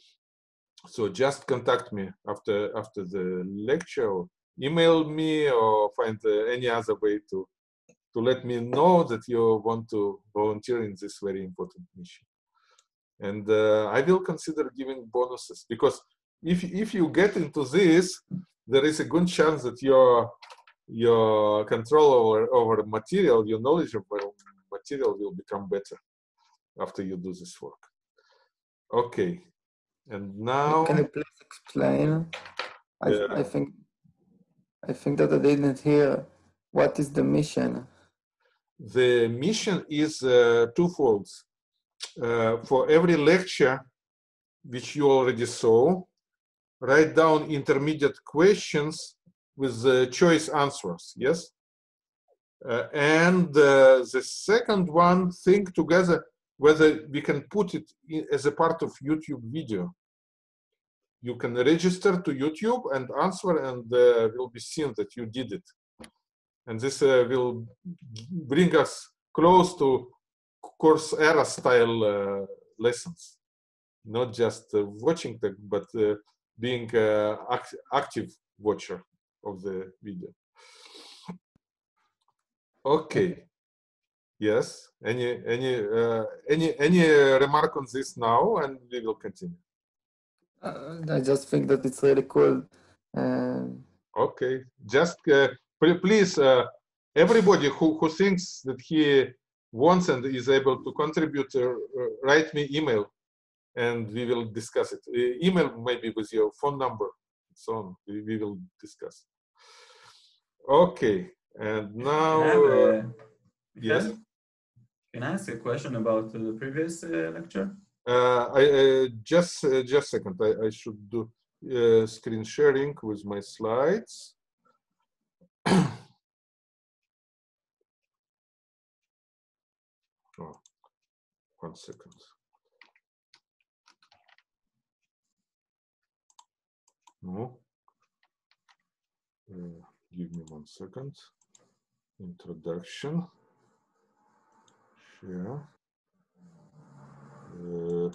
So just contact me after, after the lecture, or email me, or find uh, any other way to, to let me know that you want to volunteer in this very important mission. And uh, I will consider giving bonuses, because if, if you get into this, there is a good chance that your, your control over, over material, your knowledge of material will become better after you do this work. Okay, and now... Can you please explain? I, Yeah. I think I think that I didn't hear. What is the mission? The mission is uh, twofold. Uh, for every lecture, which you already saw, write down intermediate questions with uh, choice answers, yes? Uh, and uh, the second one, think together whether we can put it in, as a part of YouTube video. You can register to YouTube and answer, and uh, will be seen that you did it. And this uh, will bring us close to Coursera style uh, lessons. Not just uh, watching them, but uh, being uh, act active watcher of the video. Okay. Yes. Any any uh, any any uh, remark on this now, and we will continue. Uh, I just think that it's really cool. Uh, Okay. Just uh, please, uh, everybody who who thinks that he wants and is able to contribute, uh, uh, write me email, and we will discuss it. Uh, email maybe with your phone number, and so on. We, we will discuss. Okay, and now, Can I have a, yes. Can I ask a question about the previous uh, lecture? Uh, I uh, just uh, just a second. I, I should do uh, screen sharing with my slides. Oh, one second. No. Uh, give me one second. Introduction. Share. Uh,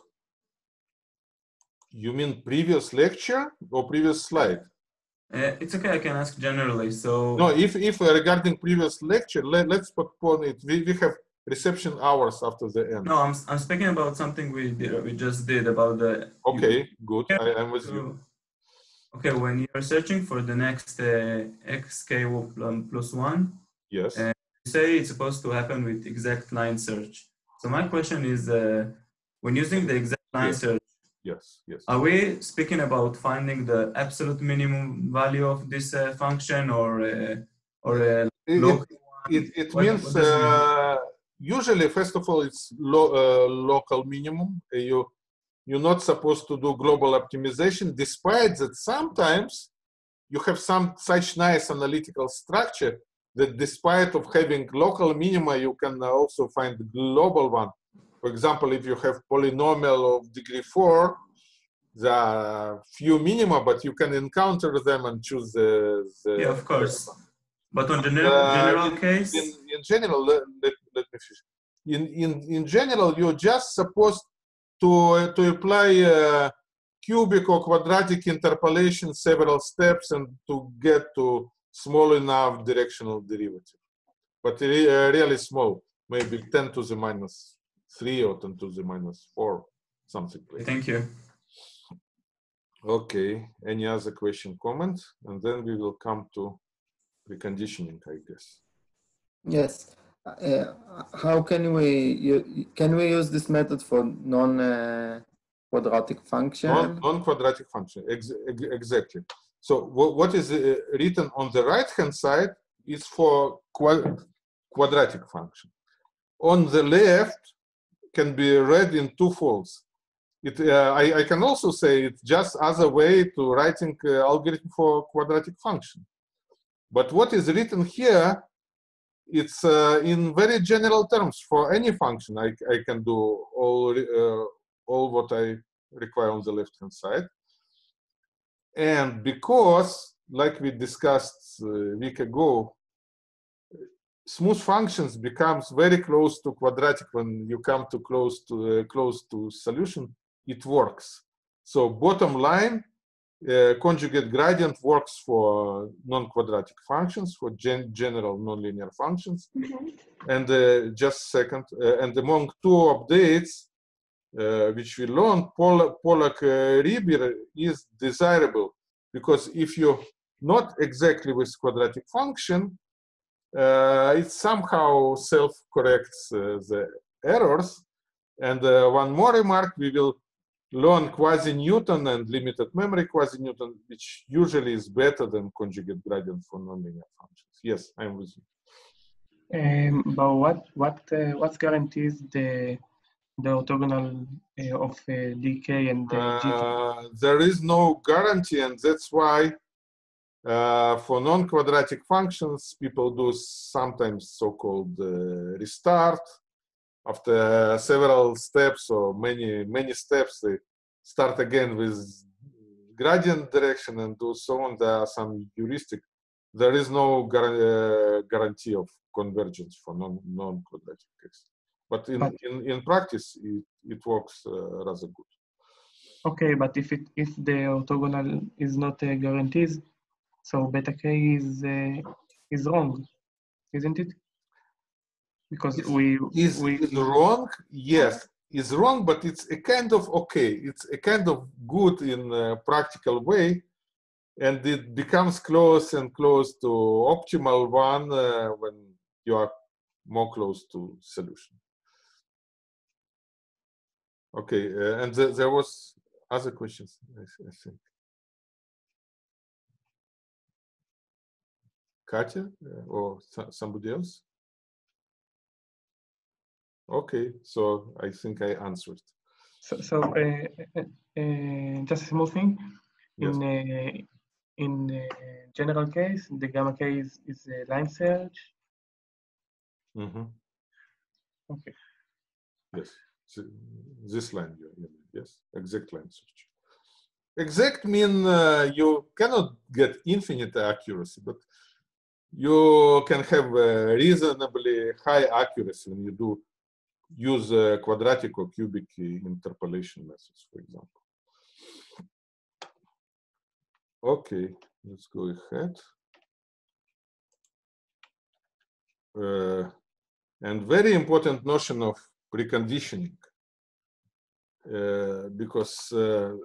you mean previous lecture or previous slide? Uh, it's okay, I can ask generally. So No, if, if uh, regarding previous lecture, let, let's postpone it. We, we have reception hours after the end. no, I'm, I'm speaking about something we did, we just did about the. Okay, you, good. yeah, I, I'm with so, you. Okay, when you're searching for the next uh, xk plus one, yes, uh, you say it's supposed to happen with exact line search. So my question is, uh, when using the exact line yes. search, yes, yes. are we speaking about finding the absolute minimum value of this uh, function, or uh, or a It, local it, it, it what, means what does it mean? uh, usually, first of all, it's lo, uh, local minimum. You you're not supposed to do global optimization, despite that sometimes you have some such nice analytical structure that despite of having local minima, you can also find the global one. For example, if you have polynomial of degree four, there are few minima, but you can encounter them and choose the, the Yeah, of course. But on the general, uh, general in, case? In, in general, let, let, let me finish. In, in, in general, you're just supposed to, to apply uh, cubic or quadratic interpolation several steps and to get to small enough directional derivative. But re, uh, really small, maybe ten to the minus three or ten to the minus four, something like that. Thank you. Okay, any other question, comment? And then we will come to preconditioning, I guess. Yes. Uh, how can we you, can we use this method for non uh, quadratic function? Non, non-quadratic function, ex ex exactly. So what is uh, written on the right-hand side is for qu quadratic function. On the left can be read in two folds. It, uh, I, I can also say it's just other way to writing uh, algorithm for quadratic function. But what is written here, it's uh, in very general terms for any function. I, I can do all, uh, all what I require on the left-hand side. And because, like we discussed a week ago, smooth functions becomes very close to quadratic when you come to close to uh, close to solution, it works. So bottom line, uh, conjugate gradient works for non-quadratic functions, for gen general nonlinear functions. Mm-hmm. And uh, just second, uh, and among two updates, Uh, which we learned, Pollack-Rieber uh, is desirable because if you're not exactly with quadratic function, uh, it somehow self-corrects uh, the errors. And uh, one more remark, we will learn quasi-Newton and limited memory quasi-Newton, which usually is better than conjugate gradient for nonlinear functions. Yes, I'm with you. Um, but what what uh, what guarantees the the orthogonal uh, of uh, D K and the G K? Uh, there is no guarantee, and that's why uh, for non-quadratic functions, people do sometimes so-called uh, restart. After several steps or many, many steps, they start again with gradient direction and do so on. There are some heuristic. There is no gar uh, guarantee of convergence for non, non-quadratic case. But in, but, in, in practice, it, it works uh, rather good. Okay, but if it if the orthogonal is not uh, guaranteed, so beta k is uh, is wrong, isn't it? Because it's, we is we is wrong. Yes, is wrong, but it's a kind of okay. It's a kind of good in a practical way, and it becomes close and close to optimal one uh, when you are more close to solution. Okay, uh, and th there was other questions, I, I think. Katya uh, or somebody else? Okay, so I think I answered. So, so uh, uh, uh, just a small thing. Yes. In uh, in uh, general case, the gamma k is is a line search. Mm-hmm. Okay. Yes, so this line, yes, exact line search. Exact mean uh, you cannot get infinite accuracy, but you can have a reasonably high accuracy when you do use uh, quadratic or cubic interpolation methods, for example. Okay, let's go ahead. Uh, and very important notion of preconditioning, uh, because uh,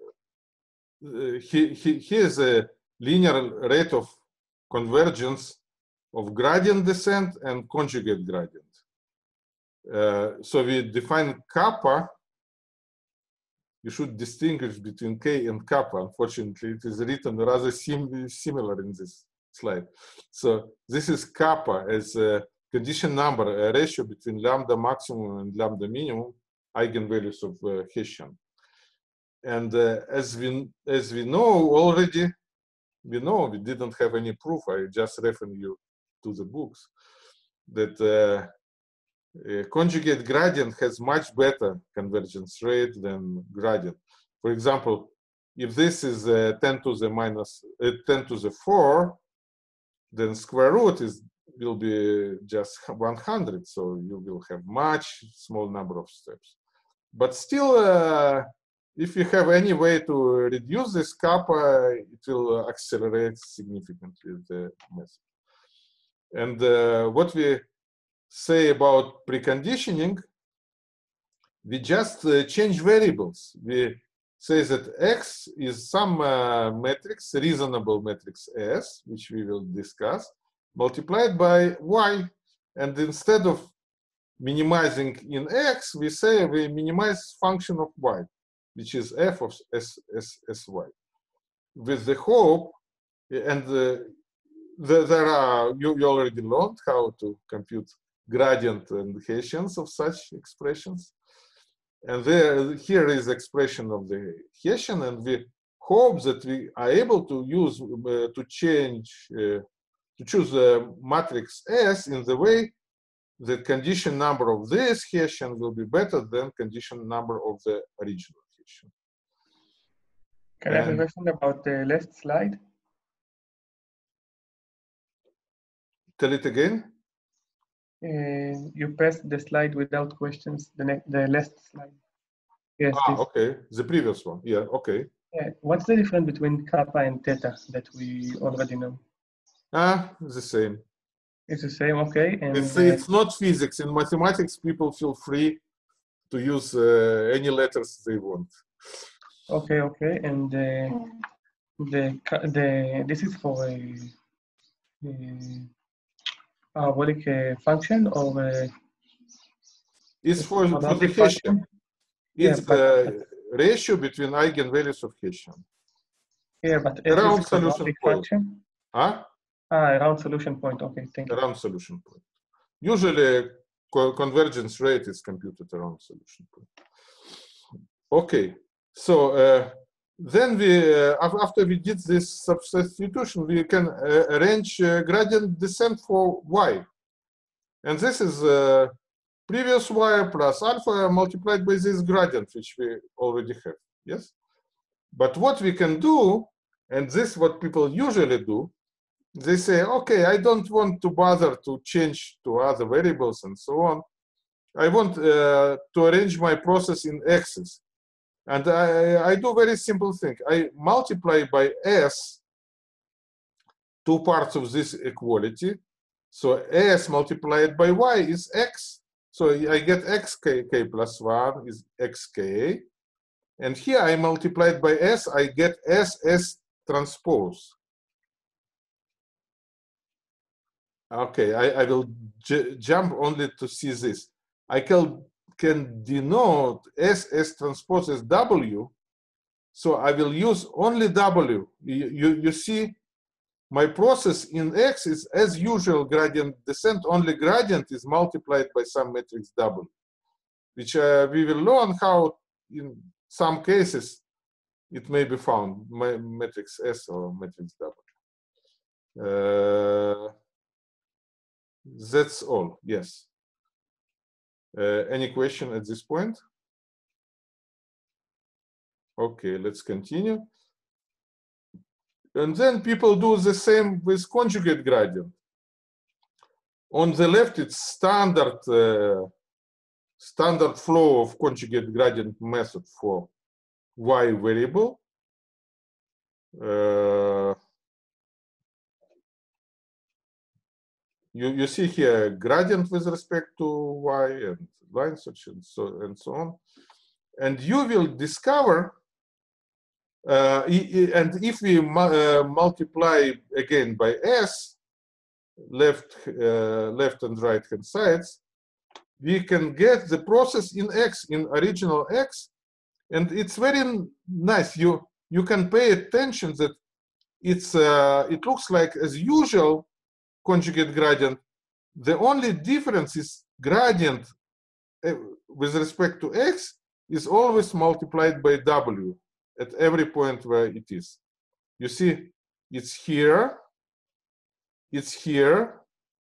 he, he, here's a linear rate of convergence of gradient descent and conjugate gradient. Uh, so we define kappa. You should distinguish between K and kappa. Unfortunately, it is written rather sim similar in this slide. So this is kappa as a condition number, a ratio between lambda maximum and lambda minimum eigenvalues of uh, Hessian. And uh, as we as we know already, we know we didn't have any proof. I just refer you to the books that uh, a conjugate gradient has much better convergence rate than gradient. For example, if this is uh, ten to the minus uh, ten to the four, then square root is will be just one hundred. So you will have much small number of steps. But still, uh, if you have any way to reduce this kappa, it will accelerate significantly the method. And uh, what we say about preconditioning, we just uh, change variables. We say that X is some uh, matrix, reasonable matrix S, which we will discuss, multiplied by Y. And instead of minimizing in X, we say we minimize function of Y, which is f of S, S, Sy. With the hope, and uh, the, there are, you, you already learned how to compute gradient and Hessians of such expressions. And there, here is expression of the Hessian, and we hope that we are able to use, uh, to change, uh, to choose a matrix S in the way that condition number of this Hessian will be better than condition number of the original Hessian. Can I have a And- question about the last slide? Tell it again. Uh, you passed the slide without questions, the, next, the last slide. Yes, Ah, this. okay, the previous one. Yeah, okay. Yeah. What's the difference between kappa and theta that we already know? Ah, the same. It's the same, okay. And It's, uh, it's not physics. In mathematics, people feel free to use uh, any letters they want. okay, okay. And uh, the ca- the this is for a, a parabolic uh, function or a, It's for, for the quadratic Hessian. function? Yeah, It's but- the ratio between eigenvalues of Hessian. Yeah, but S Around is solution quadratic point. function. Huh? Ah, around solution point. Okay, thank you. Around solution point. Usually, co convergence rate is computed around solution point. Okay, so uh, then we, uh, after we did this substitution, we can uh, arrange uh, gradient descent for Y. And this is uh, previous Y plus alpha multiplied by this gradient, which we already have, yes? But what we can do, and this is what people usually do, they say, okay, I don't want to bother to change to other variables and so on. I want uh, to arrange my process in X's. And I, I do very simple thing. I multiply by S two parts of this equality. So S multiplied by Y is X. So I get xk k plus one is xk. And here I multiplied by S, I get S S transpose. Okay, I, I will j jump only to see this. I can, can denote S S transpose as W. So I will use only W. You, you, you see, my process in X is as usual gradient descent, only gradient is multiplied by some matrix W, which uh, we will learn how in some cases it may be found, ma matrix S or matrix W. Uh, that's all, yes. Uh, any question at this point? Okay, let's continue. And then people do the same with conjugate gradient. On the left, it's standard uh, standard flow of conjugate gradient method for y variable. Uh, you, you see here gradient with respect to y and line search and so, and so on. And you will discover, uh, and if we mu uh, multiply again by s, left, uh, left and right hand sides, we can get the process in X, in original X. And it's very nice. You, you can pay attention that it's, uh, it looks like as usual conjugate gradient. The only difference is gradient uh, with respect to X is always multiplied by W at every point where it is. You see, it's here, it's here,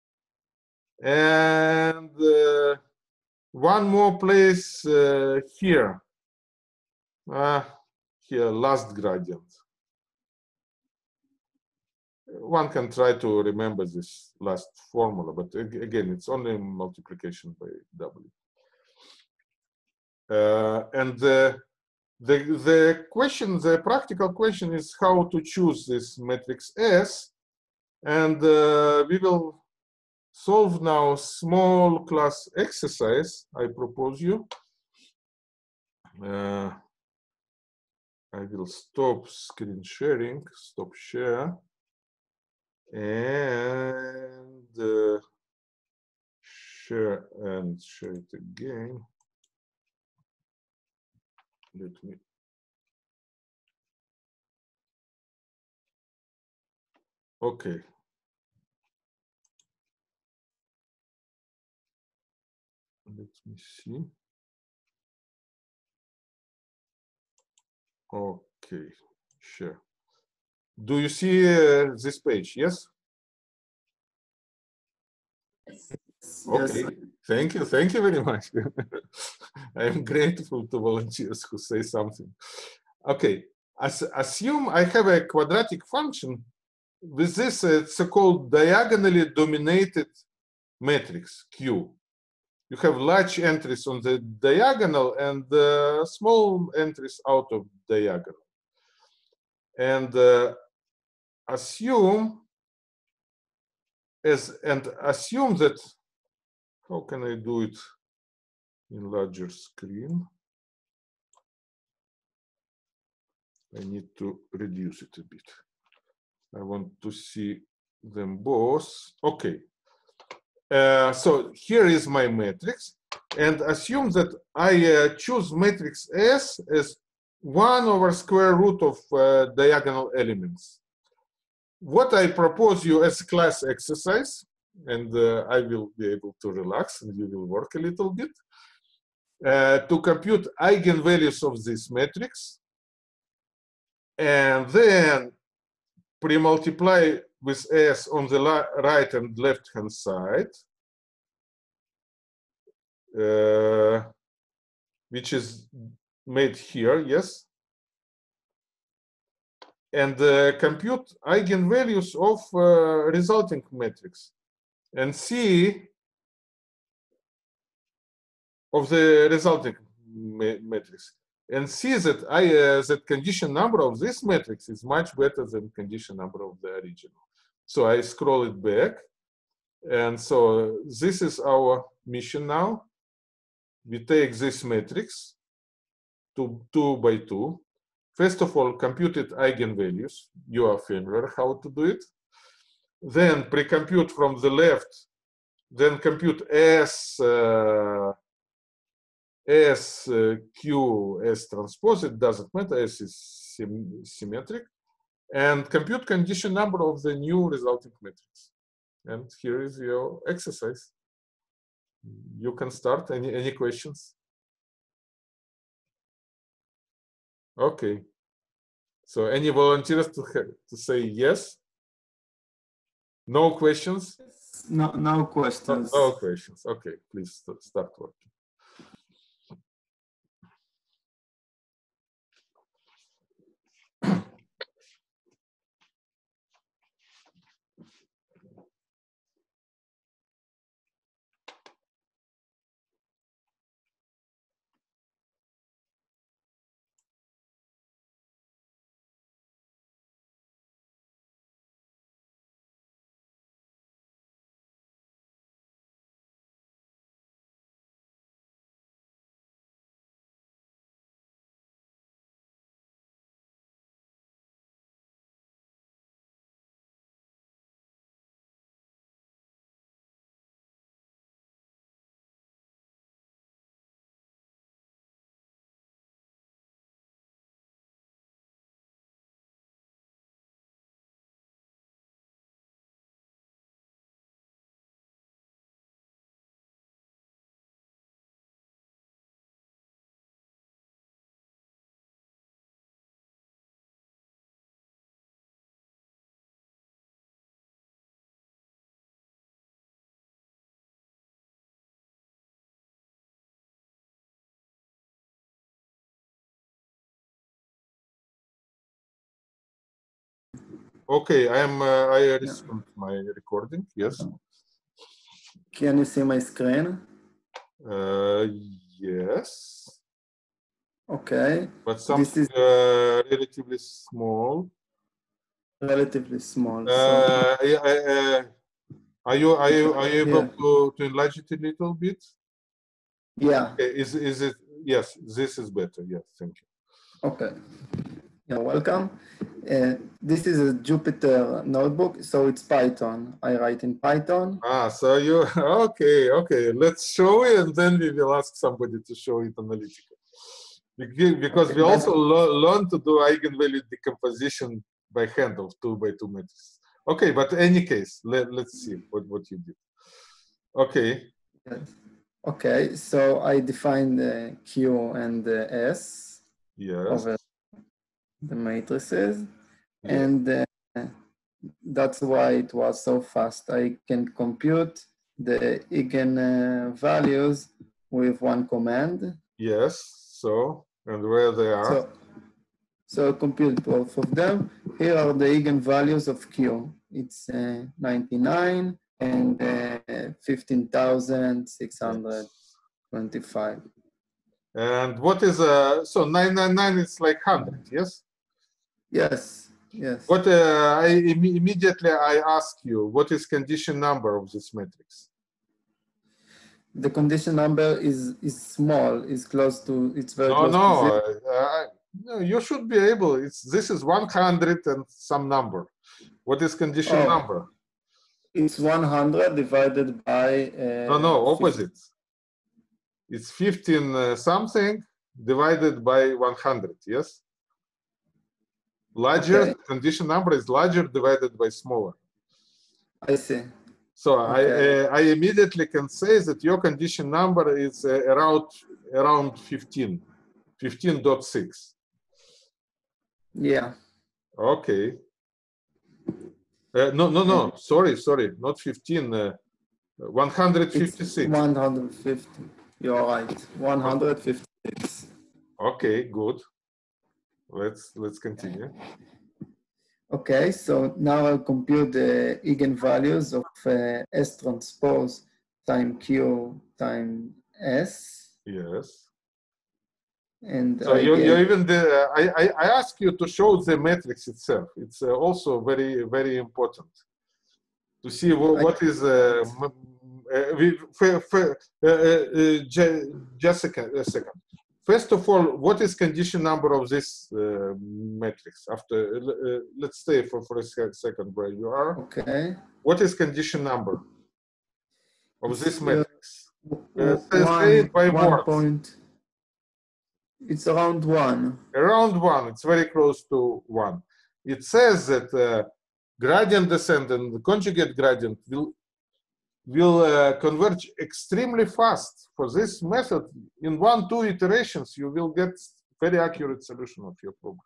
and uh, one more place uh, here. Uh, here, last gradient. One can try to remember this last formula, but again, it's only multiplication by W. Uh, and the, the, the question, the practical question is how to choose this matrix S. And uh, we will solve now small class exercise I propose you. Uh, I will stop screen sharing, stop share, and uh, share and share it again. Let me. Okay. Let me see. Okay, sure. Do you see uh, this page? Yes? Okay, yes. Thank you. Thank you very much. I am grateful to volunteers who say something. Okay, As, assume I have a quadratic function with this uh, so-called diagonally dominated matrix Q. You have large entries on the diagonal and uh, small entries out of diagonal. And uh, assume as and assume that, how can I do it in larger screen? I need to reduce it a bit. I want to see them both. Okay. Uh, so here is my matrix, and assume that I uh, choose matrix S as one over square root of uh, diagonal elements. What I propose you as class exercise, and uh, I will be able to relax and you will work a little bit, uh, to compute eigenvalues of this matrix, and then pre-multiply with S on the right and left hand side, uh, which is made here, yes, and uh, compute eigenvalues of uh, resulting matrix and see of the resulting ma matrix and see that I uh, that condition number of this matrix is much better than condition number of the original. So I scroll it back, and so this is our mission now. We take this matrix to two by two. First of all, computed eigenvalues. You are familiar how to do it. Then pre-compute from the left. Then compute S, uh, S, uh, Q, S transpose. It doesn't matter. S is sym symmetric. And compute condition number of the new resulting matrix. And here is your exercise. You can start. Any any questions? Okay. So any volunteers to to say yes? No questions? No, no questions. No, no questions. Okay, please start working. Okay, I am. Uh, I resumed my recording. Yes. Can you see my screen? Uh, yes. Okay. But something This is uh, relatively small. relatively small. So Uh, I, I, uh, are you are you are you able Yeah. to to enlarge it a little bit? yeah. Okay, is is it? Yes, this is better. Yes, thank you. Okay. You're welcome. Uh, this is a Jupyter notebook, so it's Python. I write in Python. Ah, so you okay? Okay, let's show it, and then we will ask somebody to show it analytically. Beca- Because Okay, we but- also lear- learn to do eigenvalue decomposition by hand of two by two matrices. Okay, but any case, let, let's see what, what you did. Okay, Yes. Okay, so I defined the Q and the S yes, over the matrices, yes. and uh, that's why it was so fast. I can compute the eigen uh, values with one command. Yes, so, and where they are? So, so I compute both of them. Here are the eigenvalues of Q. It's uh, ninety-nine and uh, fifteen thousand six hundred twenty-five. And what is, uh, so nine nine nine is like one hundred, yes? Yes, yes. What, uh, I im immediately I ask you, what is condition number of this matrix? The condition number is is small, is close to, it's very No, close to no, zero. uh, no, you should be able, it's, this is one hundred and some number. What is condition Oh. number? It's one hundred divided by. Uh, No, no, fifty. opposite. It's fifteen uh, something divided by one hundred, yes? Larger, Okay. condition number is larger divided by smaller. I see. So Okay. I, uh, I immediately can say that your condition number is uh, around, around fifteen, fifteen point six. Yeah. Okay. Uh, no, no, no, sorry, sorry, not fifteen, uh, one hundred fifty-six. It's one hundred fifty. You're right. one hundred fifty-six. Okay, good. Let's let's continue. Okay, so now I'll compute the eigenvalues of uh, S transpose time Q time S. Yes. And So I you, you get- even the, I, I I ask you to show the matrix itself. It's uh, also very very important to see what, what is uh, m- uh, we, for, for, uh, uh, ju- just a second, a second. First of all, what is condition number of this uh, matrix? After uh, let's stay for for a sec- second where you are. Okay. What is condition number of It's, this uh, matrix? Uh, w- say- say one, it by one words. point. It's around one. Around one, it's very close to one. It says that uh, gradient descent and the conjugate gradient will will uh, converge extremely fast. For this method, in one, two iterations, you will get very accurate solution of your problem.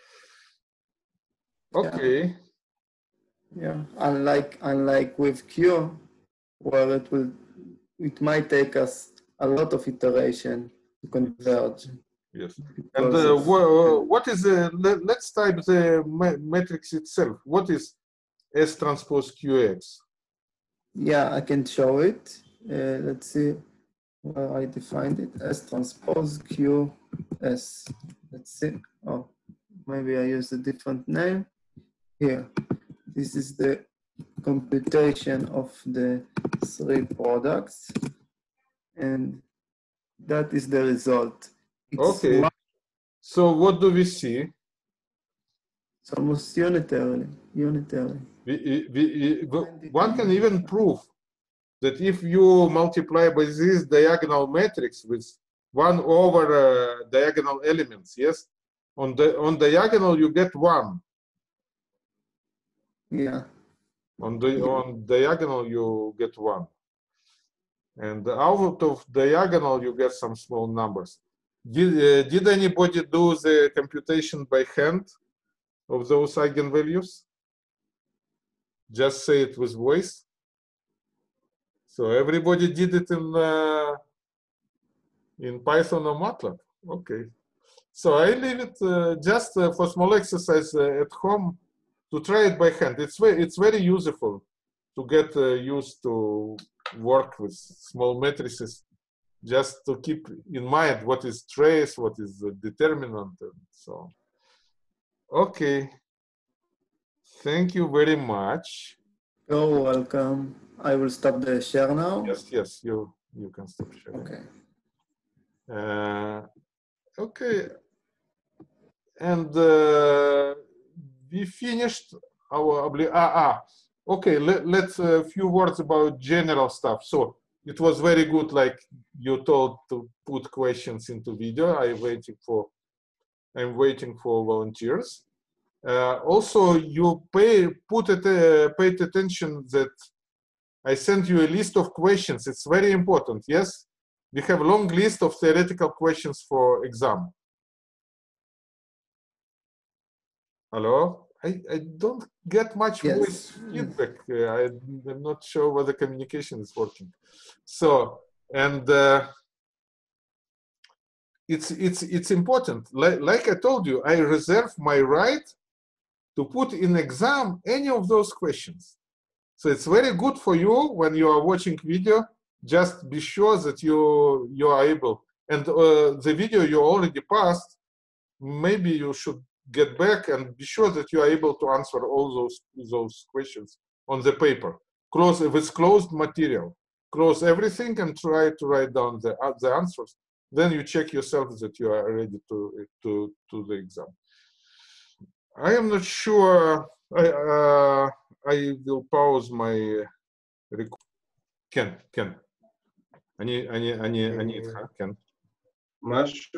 Okay. Yeah, unlike unlike with Q, where it will, it might take us a lot of iteration to converge. Yes. And because uh, of- wha- what is the, let, let's type the ma matrix itself. What is S transpose Q X? Yeah, I can show it. Uh, let's see where I defined it. S transpose Q S. Let's see. Oh, maybe I used a different name. Here, this is the computation of the three products, and that is the result. It's Okay. one- So what do we see? It's almost unitarily, unitary. We, we, we, one can even prove that if you multiply by this diagonal matrix with one over uh, diagonal elements, yes, on the on diagonal you get one. Yeah. On the on diagonal you get one, and out of diagonal you get some small numbers. Did uh, did anybody do the computation by hand of those eigenvalues? Just say it with voice. So everybody did it in uh, in Python or MATLAB. Okay. So I leave it uh, just uh, for small exercise uh, at home to to try it by hand. It's very, it's very useful to get uh, used to work with small matrices, just to keep in mind what is trace, what is the determinant, and so on. Okay. Thank you very much. You're welcome. I will stop the share now. Yes, yes, you you can stop sharing. Okay. Uh, okay. And uh, we finished our obli- ah, ah. Okay, let, let's a uh, few words about general stuff. So it was very good, like you told, to put questions into video. I'm waiting for I'm waiting for volunteers. Uh, also, you pay put it uh, paid attention that I sent you a list of questions. It's very important. Yes, we have a long list of theoretical questions for exam. Hello, I, I don't get much Yes. voice feedback. Uh, I, I'm not sure whether communication is working. So, and uh, it's it's it's important. Like, like I told you, I reserve my right to put in exam any of those questions. So it's very good for you when you are watching video. Just be sure that you you are able. And uh, the video you already passed, maybe you should get back and be sure that you are able to answer all those those questions on the paper. Close if it's closed material. Close everything and try to write down the uh, the answers. Then you check yourself that you are ready to to to the exam. I am not sure. I uh, I will pause my record. Ken, Ken. אני אני אני אני איתך, כן. משהו,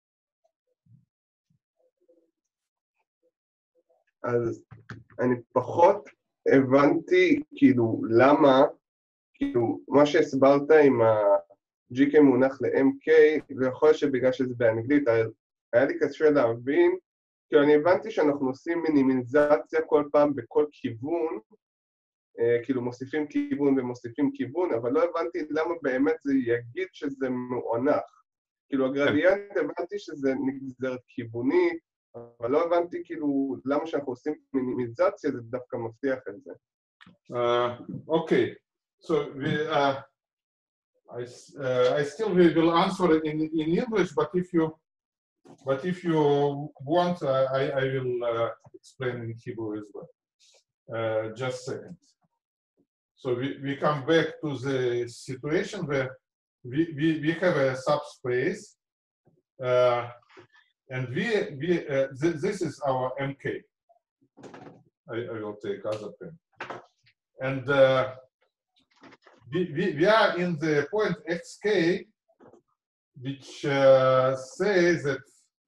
אז אני פחות הבנתי כאילו למה, כאילו מה שהסברת עם ה-ג'י קיי מונח ל-אם קיי, ויכול להיות שבגלל שזה באנגלית, היה לי קשה להבין, כאילו אני הבנתי שאנחנו עושים מינימיזציה כל פעם בכל כיוון, כאילו מוסיפים כיוון ומוסיפים כיוון, אבל לא הבנתי למה באמת זה יגיד שזה מוענך. כאילו הגרדיאנט הבנתי שזה נגזרת כיוונית, אבל לא הבנתי כאילו למה שאנחנו עושים מינימיזציה, זה דווקא מבטיח את זה. Okay, so we, uh, I, uh, I still will answer in, in English, but if you but if you want, uh, I, I will uh, explain in Hebrew as well. Uh, just a second. So we, we come back to the situation where we, we, we have a subspace, uh, and we, we uh, th this is our M K. I, I will take other pen. And uh, we, we, we are in the point xk, which uh, says that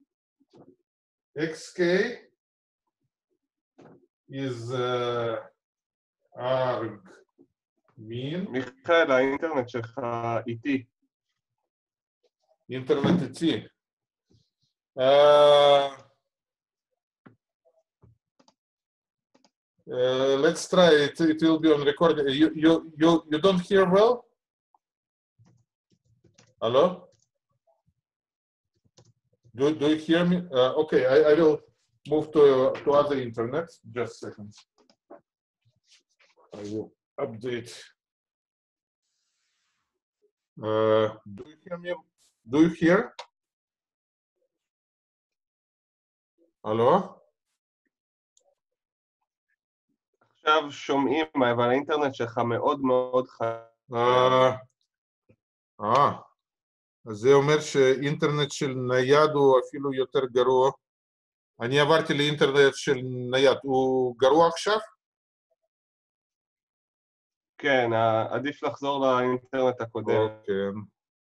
xk is uh, arg mean. מיכאל, האינטרנט שלך איתי. אינטרנט איתי. Uh, uh, let's try it. It will be on record. You you you you don't hear well? Hello? Do do you hear me? Uh, okay, I I will move to to other internet. Just a second. I will update. Uh, do you hear me? Do you hear? Hello? עכשיו שומעים, אבל האינטרנט שלך מאוד מאוד חד. אה, אה, אז זה אומר שאינטרנט של נייד הוא אפילו יותר גרוע. אני עברתי לאינטרנט של נייד, הוא גרוע עכשיו? כן, עדיף לחזור לאינטרנט הקודם. כן.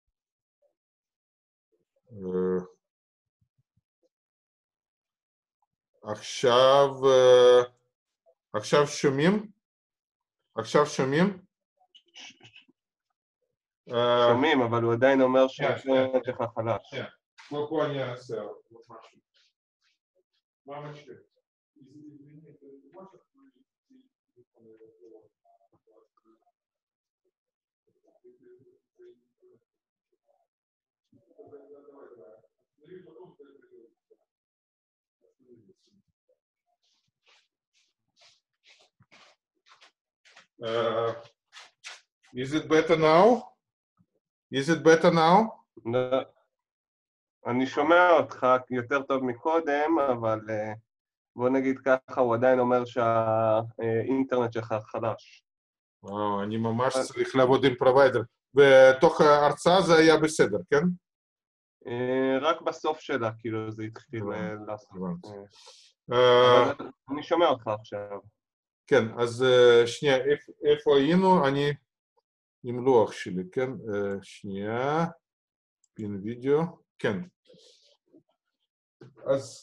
עכשיו, עכשיו שומעים? עכשיו שומעים? שומעים, אבל הוא עדיין אומר שהאינטרנט שלך חלש. פה אני אעשה משהו. מה משהו? Uh, is it better now? Is it better now? לא. אני שומע אותך יותר טוב מקודם, אבל בוא נגיד ככה, הוא עדיין אומר שהאינטרנט שלך חלש. אה, אני ממש צריך לעבוד עם פרוביידר. בתוך ההרצאה זה היה בסדר, כן? רק בסוף שלה, כאילו זה התחיל לעשות. אני שומע אותך עכשיו. כן, אז שנייה, איפה היינו? אני עם לוח שלי, כן? שנייה, פין וידאו, כן. אז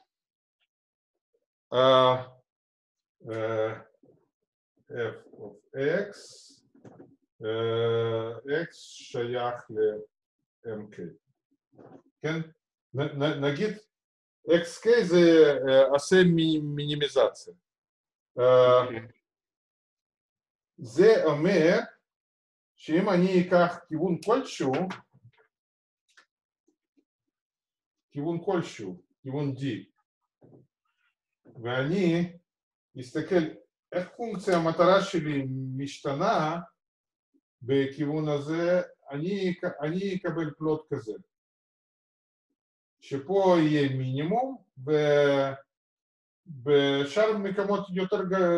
f of x, x שייך ל-mk, כן? נגיד xk זה עושה מינימיזציה. זה אומר שאם אני אקח כיוון כלשהו, כיוון כלשהו, כיוון D, ואני אסתכל איך פונקציה המטרה שלי משתנה בכיוון הזה, אני, אני אקבל פלוט כזה, שפה יהיה מינימום, ובשאר מקומות יותר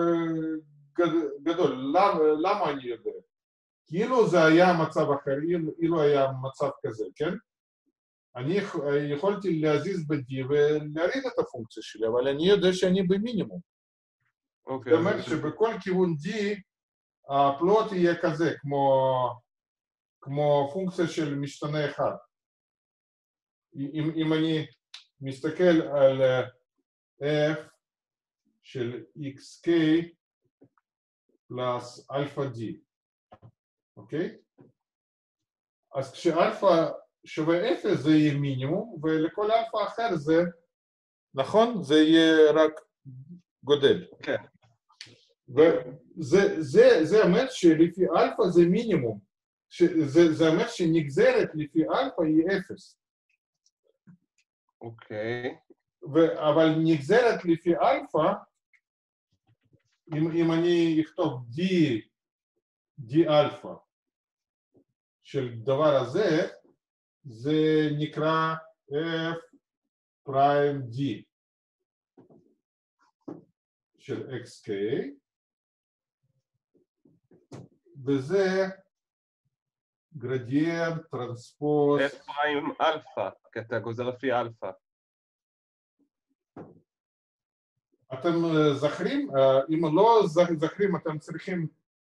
גדול. למה, למה אני יודע? כאילו זה היה מצב אחר, אילו היה מצב כזה, כן? אני יכולתי להזיז ב-D ולהריד את הפונקציה שלי, אבל אני יודע שאני במינימום. זאת אומרת שבכל כיוון D הפלוט יהיה כזה, כמו, כמו פונקציה של משתנה אחד. אם, אם אני מסתכל על f של xk פלוס אלפא d, אוקיי? אז כשאלפא שווה אפס זה יהיה מינימום, ולכל אלפא אחר זה, נכון? זה יהיה רק גודל. כן. וזה זה, זה אומר שלפי אלפא זה מינימום, זה, זה אומר שנגזרת לפי אלפא היא אפס. אוקיי. אבל נגזרת לפי אלפא, אם, אם אני אכתוב d, d אלפא של דבר הזה, זה נקרא f פריים d של xk, וזה גרדיאנט טרנספוז f פריים אלפא, כי אתה גוזר לפי אלפא. אתם זוכרים? אם לא זוכרים, אתם צריכים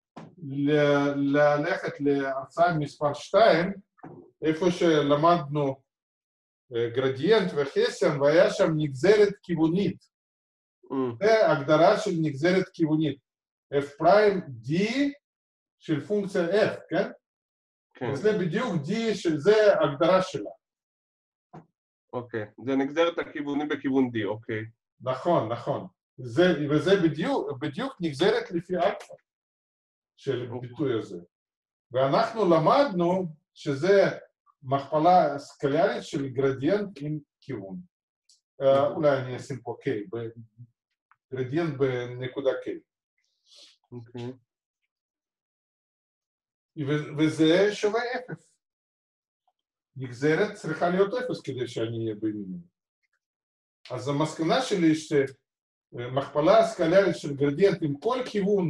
ללכת להרצאה מספר שתיים, איפה שלמדנו גרדיאנט וחסיון, והיה שם נגזרת כיוונית. זה הגדרה של נגזרת כיוונית. f פריים d של פונקציה f, כן? זה בדיוק d של זה הגדרה שלה. אוקיי, זה נגזרת הכיווני בכיוון d, אוקיי. נכון, נכון. זה, וזה בדיוק, בדיוק נגזרת לפי אלפא של הביטוי הזה. ואנחנו למדנו שזה מכפלה סקלרית של גרדיאנט עם כיוון. אולי אני אשים פה k, גרדיאנט בנקודה k. אוקיי. וזה שווה אפס. נגזרת צריכה להיות אפס כדי שאני אהיה במינימום. אז המסקנה שלי שמכפלה סקלרית של גרדיאנט עם כל כיוון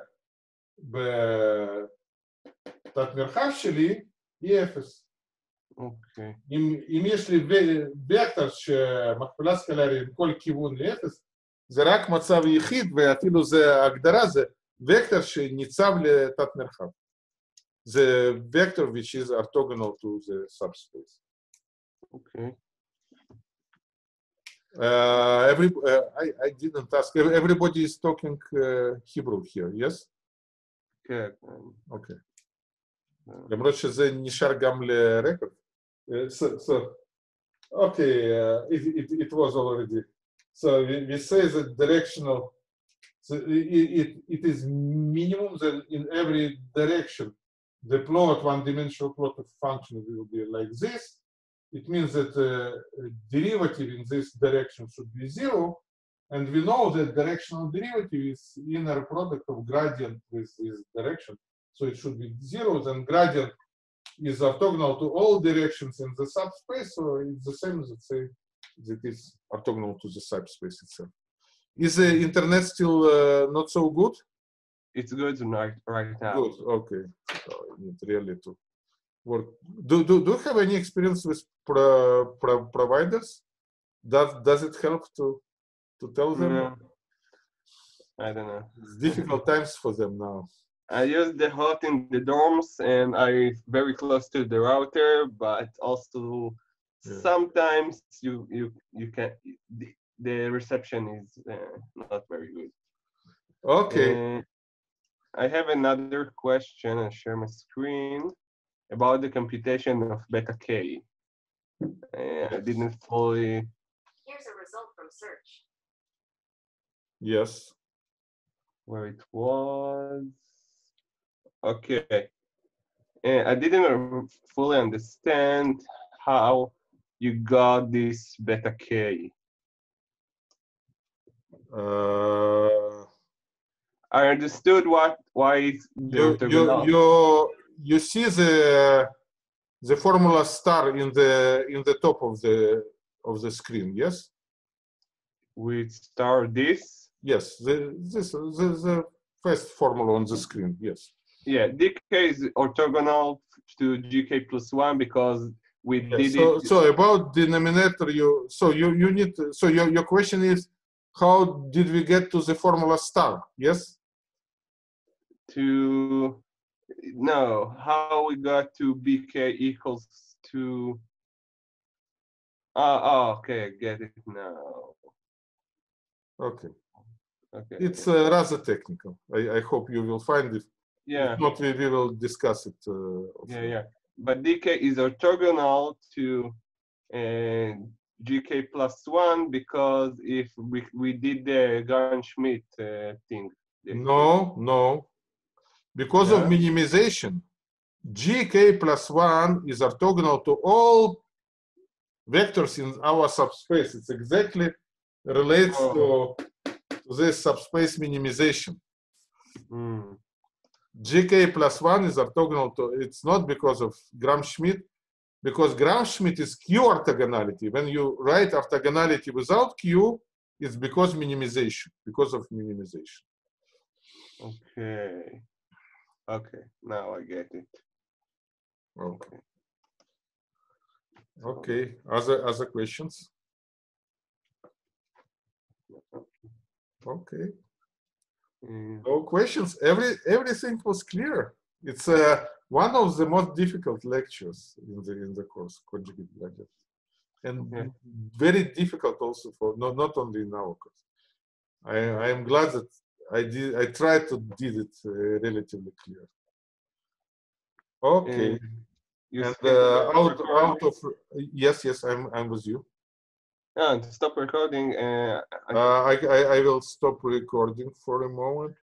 בתת מרחב שלי היא אפס. אוקיי. אם, אם יש לי וקטור שמכפלה סקלרית עם כל כיוון לאפס, זה רק מצב יחיד, ואפילו זה הגדרה, זה וקטור שניצב לתת מרחב. זה וקטור which is orthogonal to the subspace. אוקיי. Uh, every, uh, I, I didn't ask. Everybody is talking uh, Hebrew here, yes? כן. Okay. למרות שזה נשאר גם לרקורד. So, so, okay, uh, it, it, it was already. So we, we say that directional, so it, it, it is minimum that in every direction, the plot, one-dimensional plot of function will be like this. It means that uh, derivative in this direction should be zero, And we know that directional derivative is inner product of gradient with this direction. So it should be zeros, and gradient is orthogonal to all directions in the subspace, so it's the same as let's say that it's orthogonal to the subspace itself. Is the internet still uh, not so good? It's good right, right now. Good, okay. So I need really to work. Do, do, do you have any experience with pro, pro, providers? Does, does it help to, to tell them? No. I don't know. It's difficult times for them now. I use the hot in the dorms, and I very close to the router, but also Yeah. sometimes you you you can the, the reception is uh, not very good. Okay. Uh, I have another question. I share my screen about the computation of beta k. Uh, I didn't fully. Here's a result from search. Yes. Where it was. Okay. Uh, I didn't fully understand how you got this beta k. Uh, I understood what why it's the you, you, orthogonal. you, you see the the formula star in the in the top of the of the screen, yes? With star this? Yes, the this the, the first formula on the screen, yes. Yeah, dk is orthogonal to gk plus one because we Yes, did so, it. so about denominator, you so you you need to, so your your question is how did we get to the formula star? Yes. To no, how we got to bk equals to. Oh, oh okay, I get it now. Okay. Okay. It's uh, rather technical. I I hope you will find it. Yeah. If not, we, we will discuss it. Uh, Yeah, yeah. But dk is orthogonal to uh, gk plus one because if we, we did the Garn-Schmidt uh, thing. No, no. Because of Yeah. minimization, gk plus one is orthogonal to all vectors in our subspace. It's exactly relates Oh. to, to this subspace minimization. Mm. gk plus one is orthogonal to, it's not because of Gram-Schmidt, because Gram-Schmidt is Q orthogonality. When you write orthogonality without Q, it's because minimization, because of minimization. Okay. Okay, now I get it. Okay. Okay, other, other questions? Okay. Mm. No questions. Every everything was clear. It's uh, one of the most difficult lectures in the in the course, conjugate gradient, and Yeah. very difficult also for not not only in our course. I I am glad that I did. I tried to did it uh, relatively clear. Okay. And you And still uh, stop out recording? out of yes yes I'm I'm with you. Yeah, to stop recording. Uh, I- Uh, I, I I will stop recording for a moment.